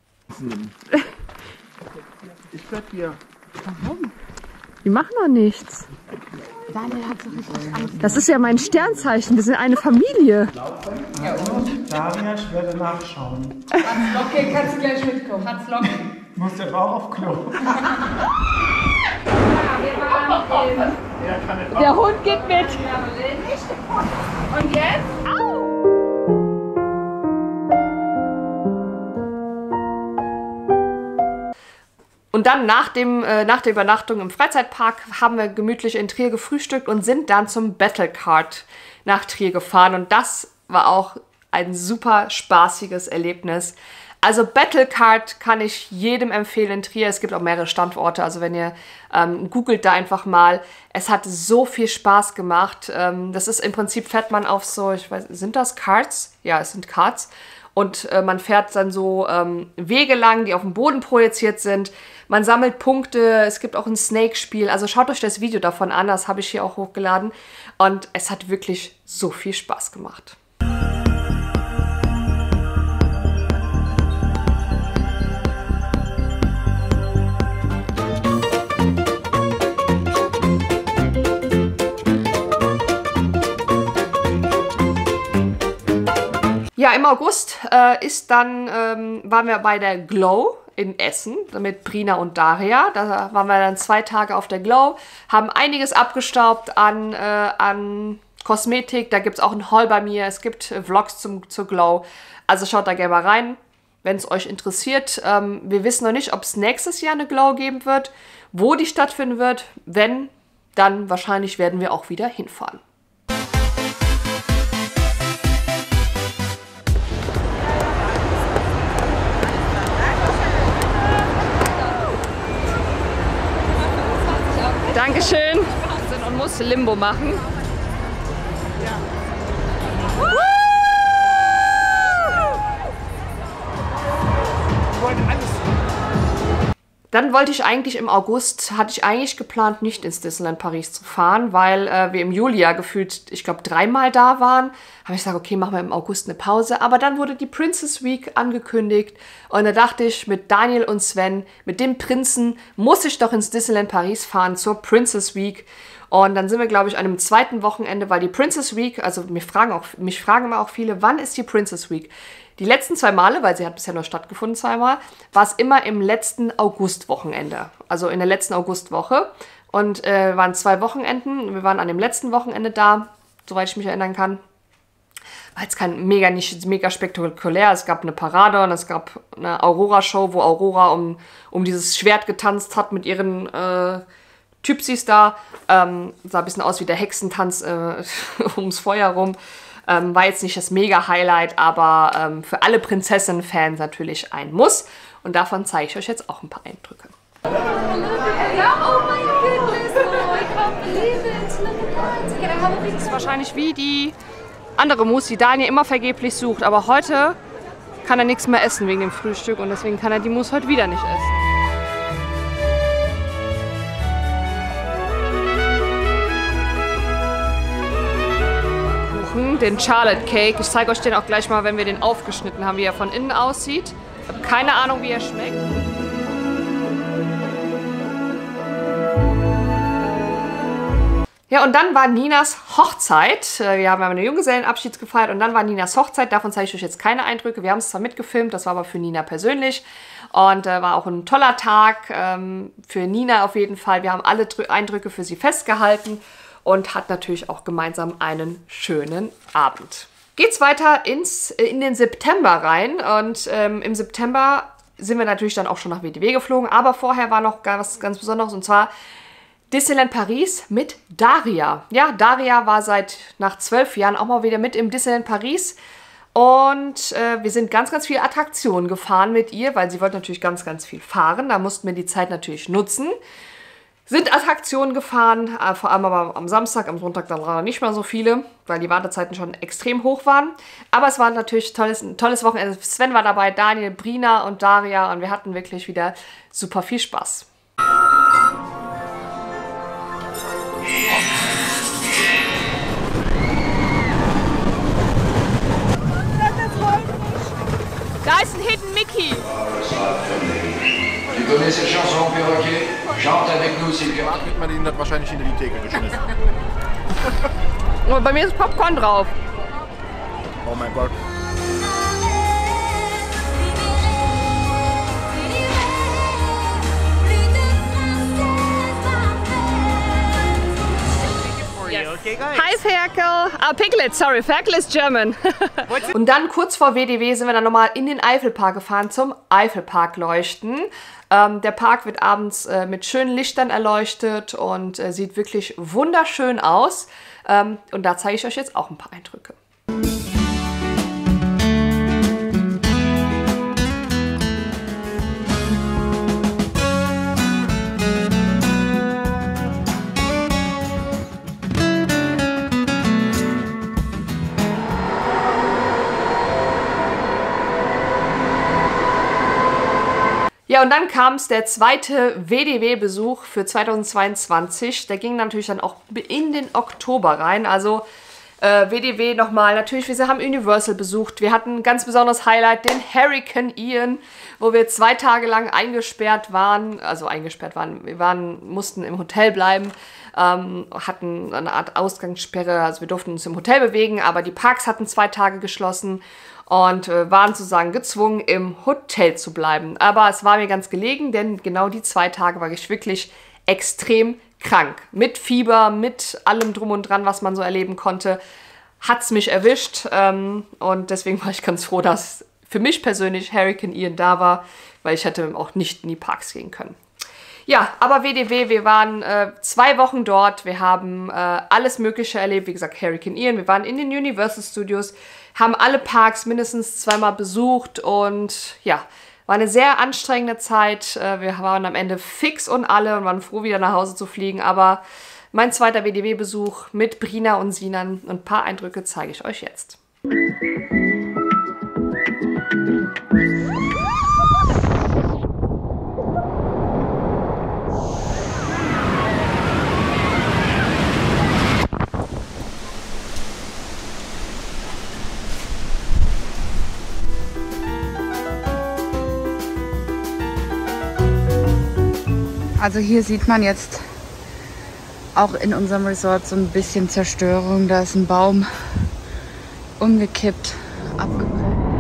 Ich bleib hier. Warum? Die machen doch nichts. Daniel hat so richtig Angst. Das ist ja mein Sternzeichen. Wir sind eine Familie. Ja, und? Daria, ich werde nachschauen. Okay, kannst du gleich mitkommen. Hat's locken. Muss der auch auf Klo. Der Hund geht mit. Und jetzt? Au! Und dann nach, dem, äh, nach der Übernachtung im Freizeitpark haben wir gemütlich in Trier gefrühstückt und sind dann zum Battlecard nach Trier gefahren. Und das war auch ein super spaßiges Erlebnis. Also Battlecard kann ich jedem empfehlen in Trier. Es gibt auch mehrere Standorte, also wenn ihr ähm, googelt da einfach mal. Es hat so viel Spaß gemacht. Ähm, das ist im Prinzip, fährt man auf so, ich weiß, sind das Karts? Ja, es sind Karts. Und äh, man fährt dann so ähm, Wege lang, die auf dem Boden projiziert sind. Man sammelt Punkte, es gibt auch ein Snake-Spiel. Also schaut euch das Video davon an, das habe ich hier auch hochgeladen. Und es hat wirklich so viel Spaß gemacht. Ja, im August äh, ist dann, ähm, waren wir bei der Glow in Essen mit Brina und Daria. Da waren wir dann zwei Tage auf der Glow, haben einiges abgestaubt an, äh, an Kosmetik. Da gibt es auch einen Haul bei mir. Es gibt äh, Vlogs zum, zur Glow. Also schaut da gerne mal rein, wenn es euch interessiert. Ähm, wir wissen noch nicht, ob es nächstes Jahr eine Glow geben wird, wo die stattfinden wird. Wenn, dann wahrscheinlich werden wir auch wieder hinfahren. Dankeschön. Und muss Limbo machen. Dann wollte ich eigentlich im August, hatte ich eigentlich geplant, nicht ins Disneyland Paris zu fahren, weil äh, wir im Juli ja gefühlt, ich glaube, dreimal da waren. Habe ich gesagt, okay, machen wir im August eine Pause. Aber dann wurde die Princess Week angekündigt und da dachte ich, mit Daniel und Sven, mit dem Prinzen, muss ich doch ins Disneyland Paris fahren zur Princess Week. Und dann sind wir, glaube ich, an einem zweiten Wochenende, weil die Princess Week, also mich fragen, auch, mich fragen immer auch viele, wann ist die Princess Week? Die letzten zwei Male, weil sie hat bisher nur stattgefunden zweimal, war es immer im letzten Augustwochenende. Also in der letzten Augustwoche. Und äh, waren zwei Wochenenden. Wir waren an dem letzten Wochenende da, soweit ich mich erinnern kann. War jetzt kein mega, nicht mega spektakulär. Es gab eine Parade und es gab eine Aurora-Show, wo Aurora um, um dieses Schwert getanzt hat mit ihren äh, Typsis da. Ähm, sah ein bisschen aus wie der Hexentanz äh, ums Feuer rum. Ähm, war jetzt nicht das Mega-Highlight, aber ähm, für alle Prinzessinnen-Fans natürlich ein Muss. Und davon zeige ich euch jetzt auch ein paar Eindrücke. Oh my goodness, oh, I can't believe it. Look at that. Das ist wahrscheinlich wie die andere Mousse, die Daniel immer vergeblich sucht. Aber heute kann er nichts mehr essen wegen dem Frühstück und deswegen kann er die Mousse heute wieder nicht essen. Den Charlotte Cake. Ich zeige euch den auch gleich mal, wenn wir den aufgeschnitten haben, wie er von innen aussieht. Ich habe keine Ahnung, wie er schmeckt. Ja, und dann war Ninas Hochzeit. Wir haben eine Junggesellenabschied gefeiert und dann war Ninas Hochzeit. Davon zeige ich euch jetzt keine Eindrücke. Wir haben es zwar mitgefilmt, das war aber für Nina persönlich. Und äh, war auch ein toller Tag ähm, für Nina auf jeden Fall. Wir haben alle Drü- Eindrücke für sie festgehalten und hatten natürlich auch gemeinsam einen schönen Abend. Geht's weiter ins, in den September rein. Und ähm, im September sind wir natürlich dann auch schon nach W D W geflogen. Aber vorher war noch was ganz Besonderes und zwar Disneyland Paris mit Daria. Ja, Daria war seit nach zwölf Jahren auch mal wieder mit im Disneyland Paris. Und äh, wir sind ganz, ganz viele Attraktionen gefahren mit ihr, weil sie wollte natürlich ganz, ganz viel fahren. Da mussten wir die Zeit natürlich nutzen. Sind Attraktionen gefahren, äh, vor allem aber am Samstag, am Sonntag dann leider nicht mehr so viele, weil die Wartezeiten schon extrem hoch waren. Aber es war natürlich tolles, ein tolles Wochenende. Sven war dabei, Daniel, Brina und Daria und wir hatten wirklich wieder super viel Spaß. Da ist ein Hidden Mickey. Tu connais cette chanson, Perroquet? Chante avec nous, s'il te plaît. Hat man ihn das wahrscheinlich hinter die Theke geschmissen. Und bei mir ist Popcorn drauf. Oh mein Gott. Hi Ferkel. Ah, Piglet, sorry. Ferkel ist German. Und dann kurz vor W D W sind wir dann nochmal in den Eifelpark gefahren zum Eifelpark leuchten. Ähm, der Park wird abends äh, mit schönen Lichtern erleuchtet und äh, sieht wirklich wunderschön aus. Ähm, und da zeige ich euch jetzt auch ein paar Eindrücke. Ja, und dann kam es, der zweite W D W-Besuch für zweitausendzweiundzwanzig. Der ging natürlich dann auch in den Oktober rein. Also äh, W D W nochmal. Natürlich, wir haben Universal besucht. Wir hatten ein ganz besonderes Highlight, den Hurricane Ian, wo wir zwei Tage lang eingesperrt waren. Also eingesperrt waren. Wir waren, mussten im Hotel bleiben. Ähm, hatten eine Art Ausgangssperre. Also wir durften uns im Hotel bewegen, aber die Parks hatten zwei Tage geschlossen. Und äh, waren sozusagen gezwungen, im Hotel zu bleiben. Aber es war mir ganz gelegen, denn genau die zwei Tage war ich wirklich extrem krank. Mit Fieber, mit allem drum und dran, was man so erleben konnte, hat es mich erwischt. Ähm, und deswegen war ich ganz froh, dass für mich persönlich Hurricane Ian da war, weil ich hätte auch nicht in die Parks gehen können. Ja, aber W D W, wir waren äh, zwei Wochen dort, wir haben äh, alles Mögliche erlebt, wie gesagt, Hurricane Ian, wir waren in den Universal Studios, haben alle Parks mindestens zweimal besucht und ja, war eine sehr anstrengende Zeit. Äh, wir waren am Ende fix und alle und waren froh, wieder nach Hause zu fliegen, aber mein zweiter W D W-Besuch mit Brina und Sinan und ein paar Eindrücke zeige ich euch jetzt. Also hier sieht man jetzt auch in unserem Resort so ein bisschen Zerstörung. Da ist ein Baum umgekippt, abgebremst.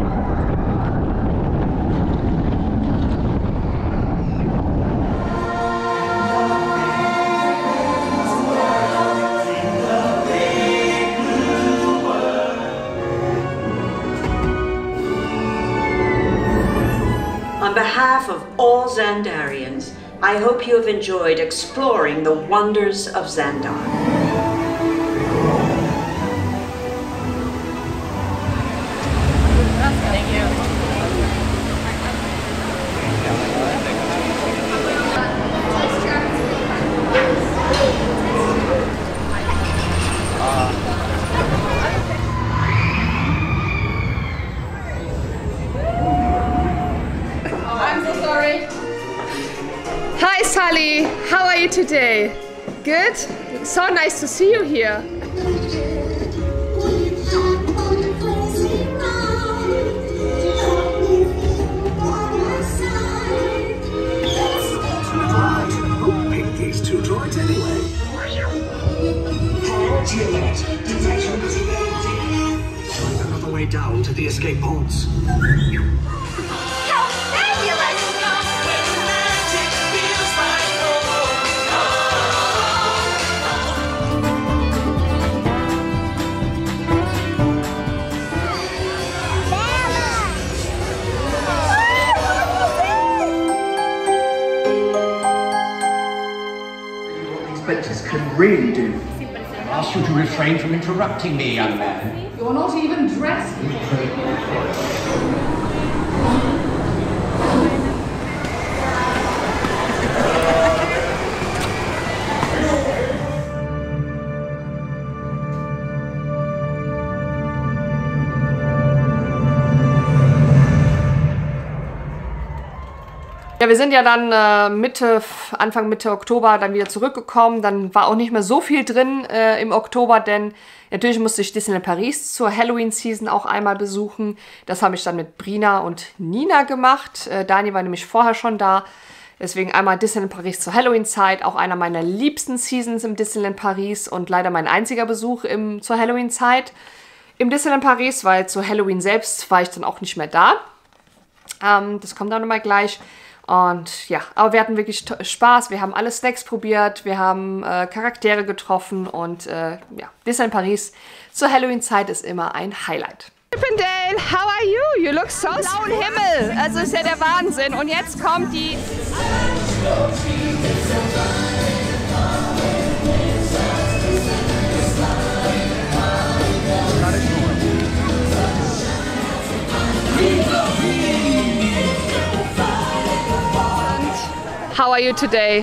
On behalf of all Xandarians, I hope you have enjoyed exploring the wonders of Xandar. Thank you. I'm so sorry. Hi Sally, how are you today? Good? So nice to see you here. Who picked these two droids anyway? Can really do. I ask you to refrain from interrupting me, young man. You're not even dressed. Ja, wir sind ja dann äh, Mitte, Anfang Mitte Oktober dann wieder zurückgekommen. Dann war auch nicht mehr so viel drin äh, im Oktober, denn natürlich musste ich Disneyland Paris zur Halloween-Season auch einmal besuchen. Das habe ich dann mit Brina und Nina gemacht. Äh, Dani war nämlich vorher schon da. Deswegen einmal Disneyland Paris zur Halloween-Zeit. Auch einer meiner liebsten Seasons im Disneyland Paris und leider mein einziger Besuch im, zur Halloween-Zeit im Disneyland Paris, weil zur Halloween selbst war ich dann auch nicht mehr da. Ähm, das kommt dann nochmal gleich. Und ja, aber wir hatten wirklich Spaß. Wir haben alle Snacks probiert, wir haben äh, Charaktere getroffen und äh, ja, Disneyland Paris zur Halloween-Zeit ist immer ein Highlight. Chippendale, how are you? You look so blauen Himmel. Also ist ja der Wahnsinn. Und jetzt kommt die... How are you today?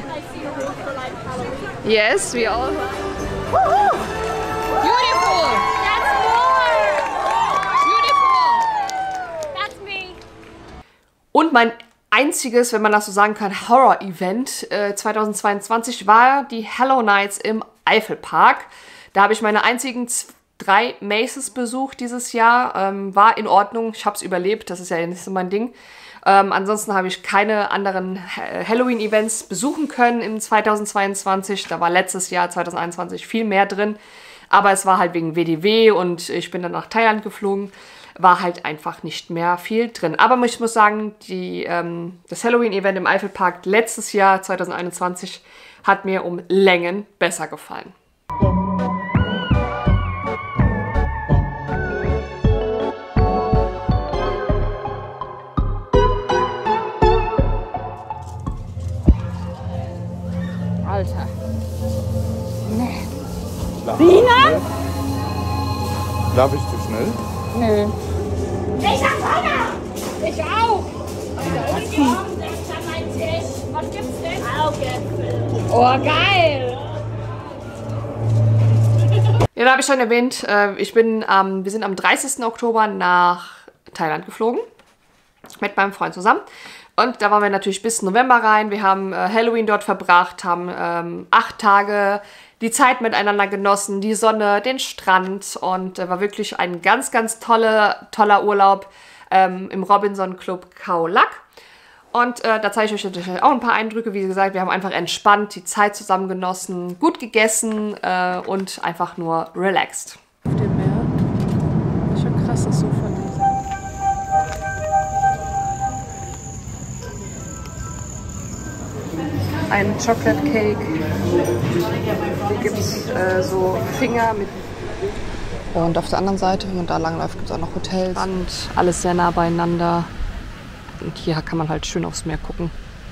Yes, we all... Woohoo! Beautiful! That's more! Beautiful! That's me. Und mein einziges, wenn man das so sagen kann, Horror-Event äh, zweitausendzweiundzwanzig war die Hallow Nights im Eifelpark. Da habe ich meine einzigen drei Maces besucht dieses Jahr. Ähm, war in Ordnung, ich habe es überlebt, das ist ja nicht so mein Ding. Ähm, ansonsten habe ich keine anderen Halloween-Events besuchen können im zweitausendzweiundzwanzig. Da war letztes Jahr, zweitausendeinundzwanzig, viel mehr drin. Aber es war halt wegen W D W und ich bin dann nach Thailand geflogen. War halt einfach nicht mehr viel drin. Aber ich muss sagen, die, ähm, das Halloween-Event im Eifelpark letztes Jahr, zweitausendeinundzwanzig, hat mir um Längen besser gefallen. Alter. Nee. Brina? Darf ich zu schnell? Nö. Ich hab Hunger! Ich auch! Da unten ist an meinem Tisch. Was gibt's denn? Augäpfel. Oh, geil! Ja, da habe ich schon erwähnt, äh, ich bin, ähm, wir sind am dreißigsten Oktober nach Thailand geflogen. Mit meinem Freund zusammen. Und da waren wir natürlich bis November rein. Wir haben äh, Halloween dort verbracht, haben ähm, acht Tage die Zeit miteinander genossen, die Sonne, den Strand. Und äh, war wirklich ein ganz, ganz tolle, toller Urlaub ähm, im Robinson Club Khao Lak. Und äh, da zeige ich euch natürlich auch ein paar Eindrücke. Wie gesagt, wir haben einfach entspannt die Zeit zusammen genossen, gut gegessen äh, und einfach nur relaxed. Auf dem Meer. Ist schon krass, das so von dieser. Ein Chocolate Cake. Hier gibt es äh, so Finger mit. Und auf der anderen Seite, wenn man da langläuft, gibt es auch noch Hotels. Und alles sehr nah beieinander. Und hier kann man halt schön aufs Meer gucken.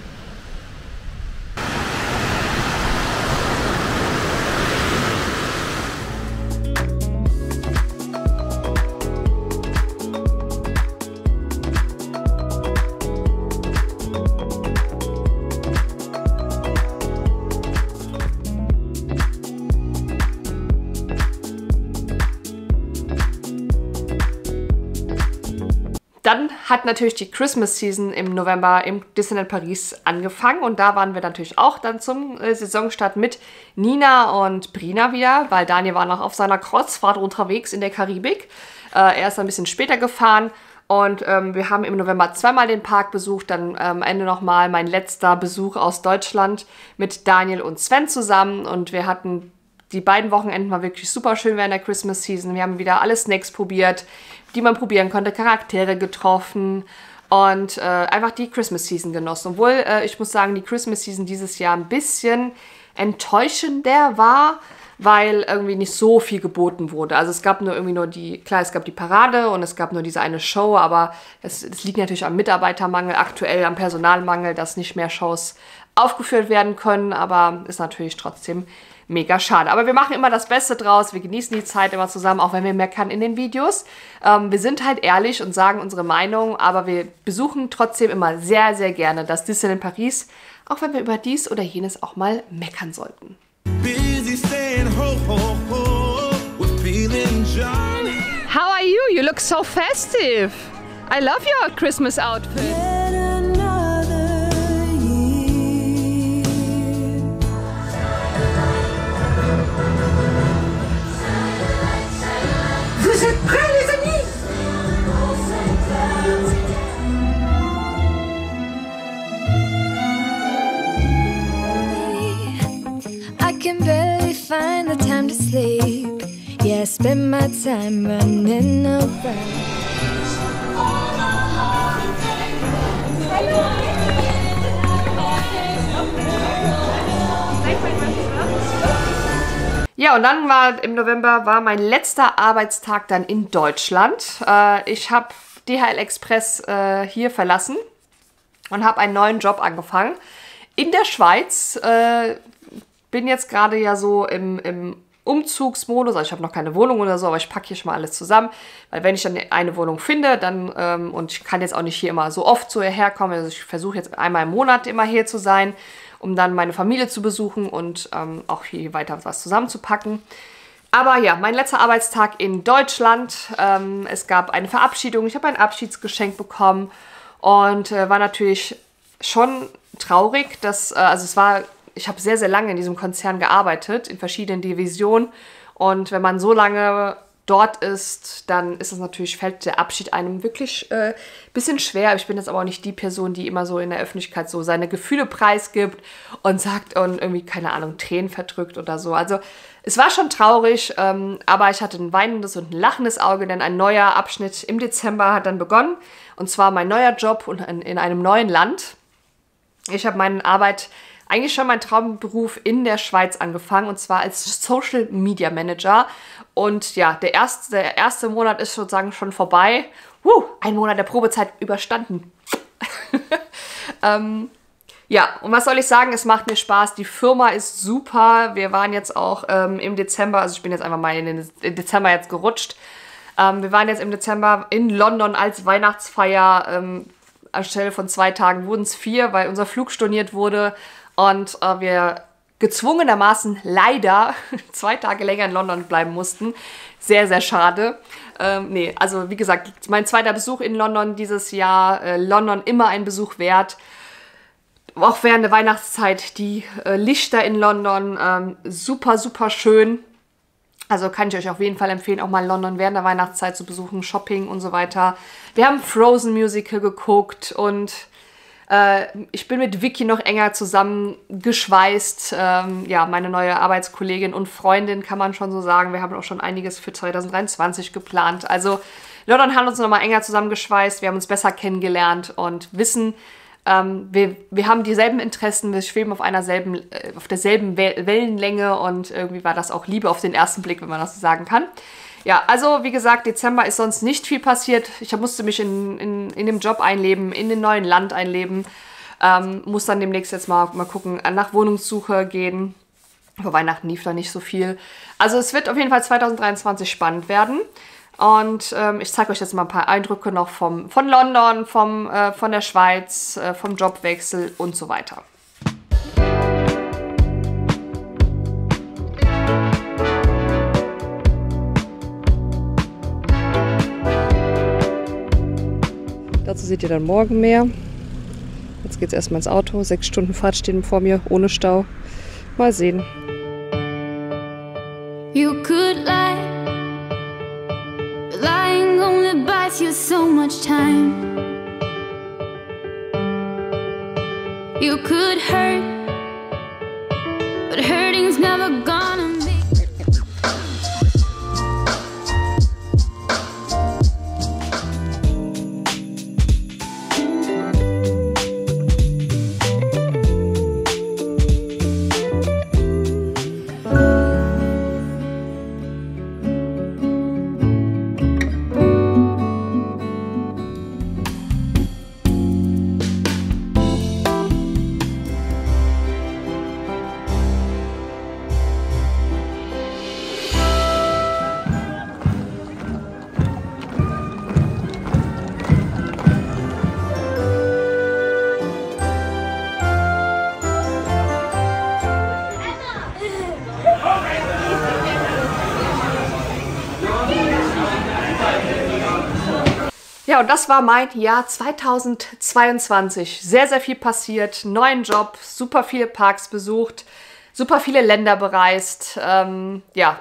Dann hat natürlich die Christmas Season im November im Disneyland Paris angefangen und da waren wir natürlich auch dann zum äh, Saisonstart mit Nina und Brina wieder, weil Daniel war noch auf seiner Kreuzfahrt unterwegs in der Karibik. Äh, er ist ein bisschen später gefahren und ähm, wir haben im November zweimal den Park besucht, dann am Ende nochmal mein letzter Besuch aus Deutschland mit Daniel und Sven zusammen und wir hatten die beiden Wochenenden waren wirklich super schön während der Christmas Season. Wir haben wieder alle Snacks probiert, die man probieren konnte, Charaktere getroffen und äh, einfach die Christmas Season genossen. Obwohl, äh, ich muss sagen, die Christmas Season dieses Jahr ein bisschen enttäuschender war, weil irgendwie nicht so viel geboten wurde. Also es gab nur irgendwie nur die, klar, es gab die Parade und es gab nur diese eine Show, aber es, es liegt natürlich am Mitarbeitermangel, aktuell am Personalmangel, dass nicht mehr Shows aufgeführt werden können, aber ist natürlich trotzdem mega schade. Aber wir machen immer das Beste draus, wir genießen die Zeit immer zusammen, auch wenn wir meckern in den Videos. Ähm, wir sind halt ehrlich und sagen unsere Meinung, aber wir besuchen trotzdem immer sehr, sehr gerne das Disneyland Paris, auch wenn wir über dies oder jenes auch mal meckern sollten. How are you? You look so festive. I love your Christmas outfit. Vous êtes prêts, les amis? I can barely find the time to sleep. Yeah, I spend my time running around. Ja, und dann war im November war mein letzter Arbeitstag dann in Deutschland. Äh, ich habe D H L Express äh, hier verlassen und habe einen neuen Job angefangen in der Schweiz. Äh, bin jetzt gerade ja so im, im Umzugsmodus, also ich habe noch keine Wohnung oder so, aber ich packe hier schon mal alles zusammen, weil wenn ich dann eine Wohnung finde, dann, ähm, und ich kann jetzt auch nicht hier immer so oft so herkommen, also ich versuche jetzt einmal im Monat immer hier zu sein, um dann meine Familie zu besuchen und ähm, auch hier weiter was zusammenzupacken. Aber ja, mein letzter Arbeitstag in Deutschland, ähm, es gab eine Verabschiedung, ich habe ein Abschiedsgeschenk bekommen und äh, war natürlich schon traurig, dass, äh, also es war, ich habe sehr, sehr lange in diesem Konzern gearbeitet, in verschiedenen Divisionen und wenn man so lange dort ist, dann ist es natürlich, fällt der Abschied einem wirklich ein äh, bisschen schwer. Ich bin jetzt aber auch nicht die Person, die immer so in der Öffentlichkeit so seine Gefühle preisgibt und sagt und irgendwie, keine Ahnung, Tränen verdrückt oder so. Also es war schon traurig, ähm, aber ich hatte ein weinendes und ein lachendes Auge, denn ein neuer Abschnitt im Dezember hat dann begonnen. Und zwar mein neuer Job und in, in einem neuen Land. Ich habe meine Arbeit, eigentlich schon mein Traumberuf in der Schweiz angefangen, und zwar als Social Media Manager. Und ja, der erste, der erste Monat ist sozusagen schon vorbei. Uh, ein Monat der Probezeit überstanden. ähm, ja, und was soll ich sagen? Es macht mir Spaß. Die Firma ist super. Wir waren jetzt auch ähm, im Dezember, also ich bin jetzt einfach mal in den Dezember jetzt gerutscht. Ähm, wir waren jetzt im Dezember in London als Weihnachtsfeier. Ähm, anstelle von zwei Tagen wurden es vier, weil unser Flug storniert wurde. Und äh, wir gezwungenermaßen leider zwei Tage länger in London bleiben mussten. Sehr, sehr schade. Ähm, nee, also wie gesagt, mein zweiter Besuch in London dieses Jahr. Äh, London immer ein Besuch wert. Auch während der Weihnachtszeit die äh, Lichter in London. Ähm, super, super schön. Also kann ich euch auf jeden Fall empfehlen, auch mal London während der Weihnachtszeit zu besuchen. Shopping und so weiter. Wir haben Frozen Musical geguckt und Äh, ich bin mit Vicky noch enger zusammengeschweißt. Ähm, ja, meine neue Arbeitskollegin und Freundin, kann man schon so sagen. Wir haben auch schon einiges für zwanzig dreiundzwanzig geplant. Also London hat uns nochmal enger zusammengeschweißt. Wir haben uns besser kennengelernt und wissen, ähm, wir, wir haben dieselben Interessen. Wir schweben auf einer selben, äh, auf derselben Wellenlänge und irgendwie war das auch Liebe auf den ersten Blick, wenn man das so sagen kann. Ja, also wie gesagt, Dezember ist sonst nicht viel passiert. Ich musste mich in, in, in dem Job einleben, in dem neuen Land einleben. Ähm, muss dann demnächst jetzt mal, mal gucken, nach Wohnungssuche gehen. Vor Weihnachten lief da nicht so viel. Also es wird auf jeden Fall zwanzig dreiundzwanzig spannend werden. Und ähm, ich zeige euch jetzt mal ein paar Eindrücke noch vom, von London, vom, äh, von der Schweiz, äh, vom Jobwechsel und so weiter. Dazu seht ihr dann morgen mehr. Jetzt geht es erstmal ins Auto. Sechs Stunden Fahrt stehen vor mir, ohne Stau. Mal sehen. You could lie, but lying only buys you so much time. You could hurt, but hurting's never gonna make Ja, und das war mein Jahr zweitausendzweiundzwanzig. Sehr, sehr viel passiert. Neuen Job, super viele Parks besucht, super viele Länder bereist. Ähm, ja,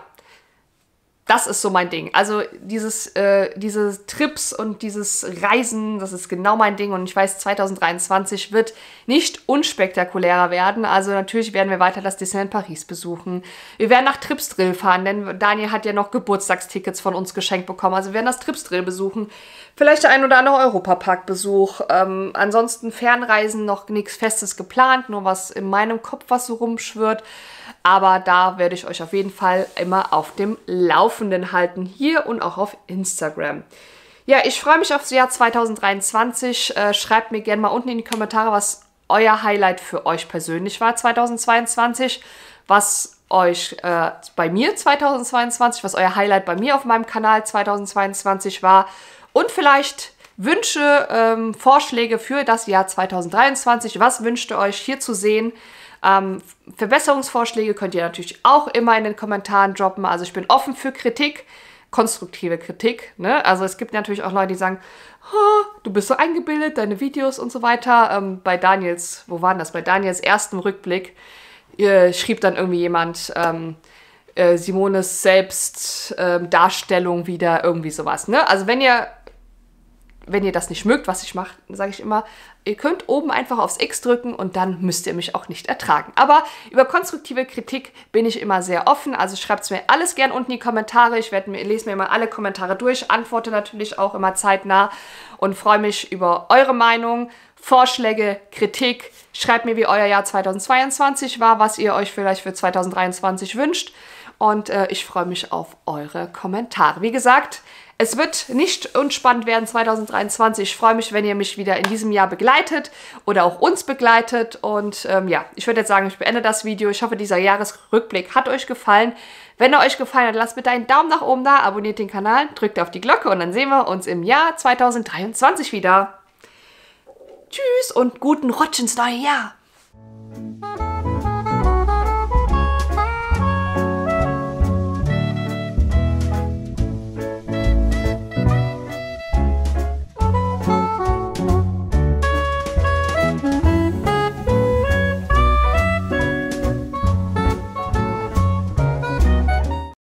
das ist so mein Ding. Also dieses, äh, diese Trips und dieses Reisen, das ist genau mein Ding. Und ich weiß, zweitausenddreiundzwanzig wird nicht unspektakulärer werden. Also natürlich werden wir weiter das Disneyland Paris besuchen. Wir werden nach Tripsdrill fahren, denn Daniel hat ja noch Geburtstagstickets von uns geschenkt bekommen. Also wir werden das Tripsdrill besuchen. Vielleicht der ein oder andere Europapark-Besuch. Ähm, ansonsten Fernreisen, noch nichts Festes geplant, nur was in meinem Kopf, was so rumschwirrt. Aber da werde ich euch auf jeden Fall immer auf dem Laufenden halten, hier und auch auf Instagram. Ja, ich freue mich aufs Jahr zweitausenddreiundzwanzig. Äh, schreibt mir gerne mal unten in die Kommentare, was euer Highlight für euch persönlich war zweitausendzweiundzwanzig, was euch äh, bei mir zweitausendzweiundzwanzig, was euer Highlight bei mir auf meinem Kanal zweitausendzweiundzwanzig war und vielleicht Wünsche, ähm, Vorschläge für das Jahr zweitausenddreiundzwanzig. Was wünscht ihr euch hier zu sehen? Ähm, Verbesserungsvorschläge könnt ihr natürlich auch immer in den Kommentaren droppen. Also ich bin offen für Kritik, konstruktive Kritik. Ne? Also es gibt natürlich auch Leute, die sagen, oh, du bist so eingebildet, deine Videos und so weiter. Ähm, bei Daniels, wo waren das? Bei Daniels ersten Rückblick äh, schrieb dann irgendwie jemand, ähm, äh, Simones Selbstdarstellung ähm, wieder, irgendwie sowas. Ne? Also wenn ihr Wenn ihr das nicht mögt, was ich mache, sage ich immer, ihr könnt oben einfach aufs X drücken und dann müsst ihr mich auch nicht ertragen. Aber über konstruktive Kritik bin ich immer sehr offen, also schreibt es mir alles gern unten in die Kommentare. Ich werde mir, lese mir immer alle Kommentare durch, antworte natürlich auch immer zeitnah und freue mich über eure Meinung, Vorschläge, Kritik. Schreibt mir, wie euer Jahr zweitausendzweiundzwanzig war, was ihr euch vielleicht für zweitausenddreiundzwanzig wünscht. Und äh, ich freue mich auf eure Kommentare. Wie gesagt, es wird nicht unspannend werden zweitausenddreiundzwanzig. Ich freue mich, wenn ihr mich wieder in diesem Jahr begleitet oder auch uns begleitet. Und ähm, ja, ich würde jetzt sagen, ich beende das Video. Ich hoffe, dieser Jahresrückblick hat euch gefallen. Wenn er euch gefallen hat, lasst bitte einen Daumen nach oben da, abonniert den Kanal, drückt auf die Glocke und dann sehen wir uns im Jahr zweitausenddreiundzwanzig wieder. Tschüss und guten Rutsch ins neue Jahr.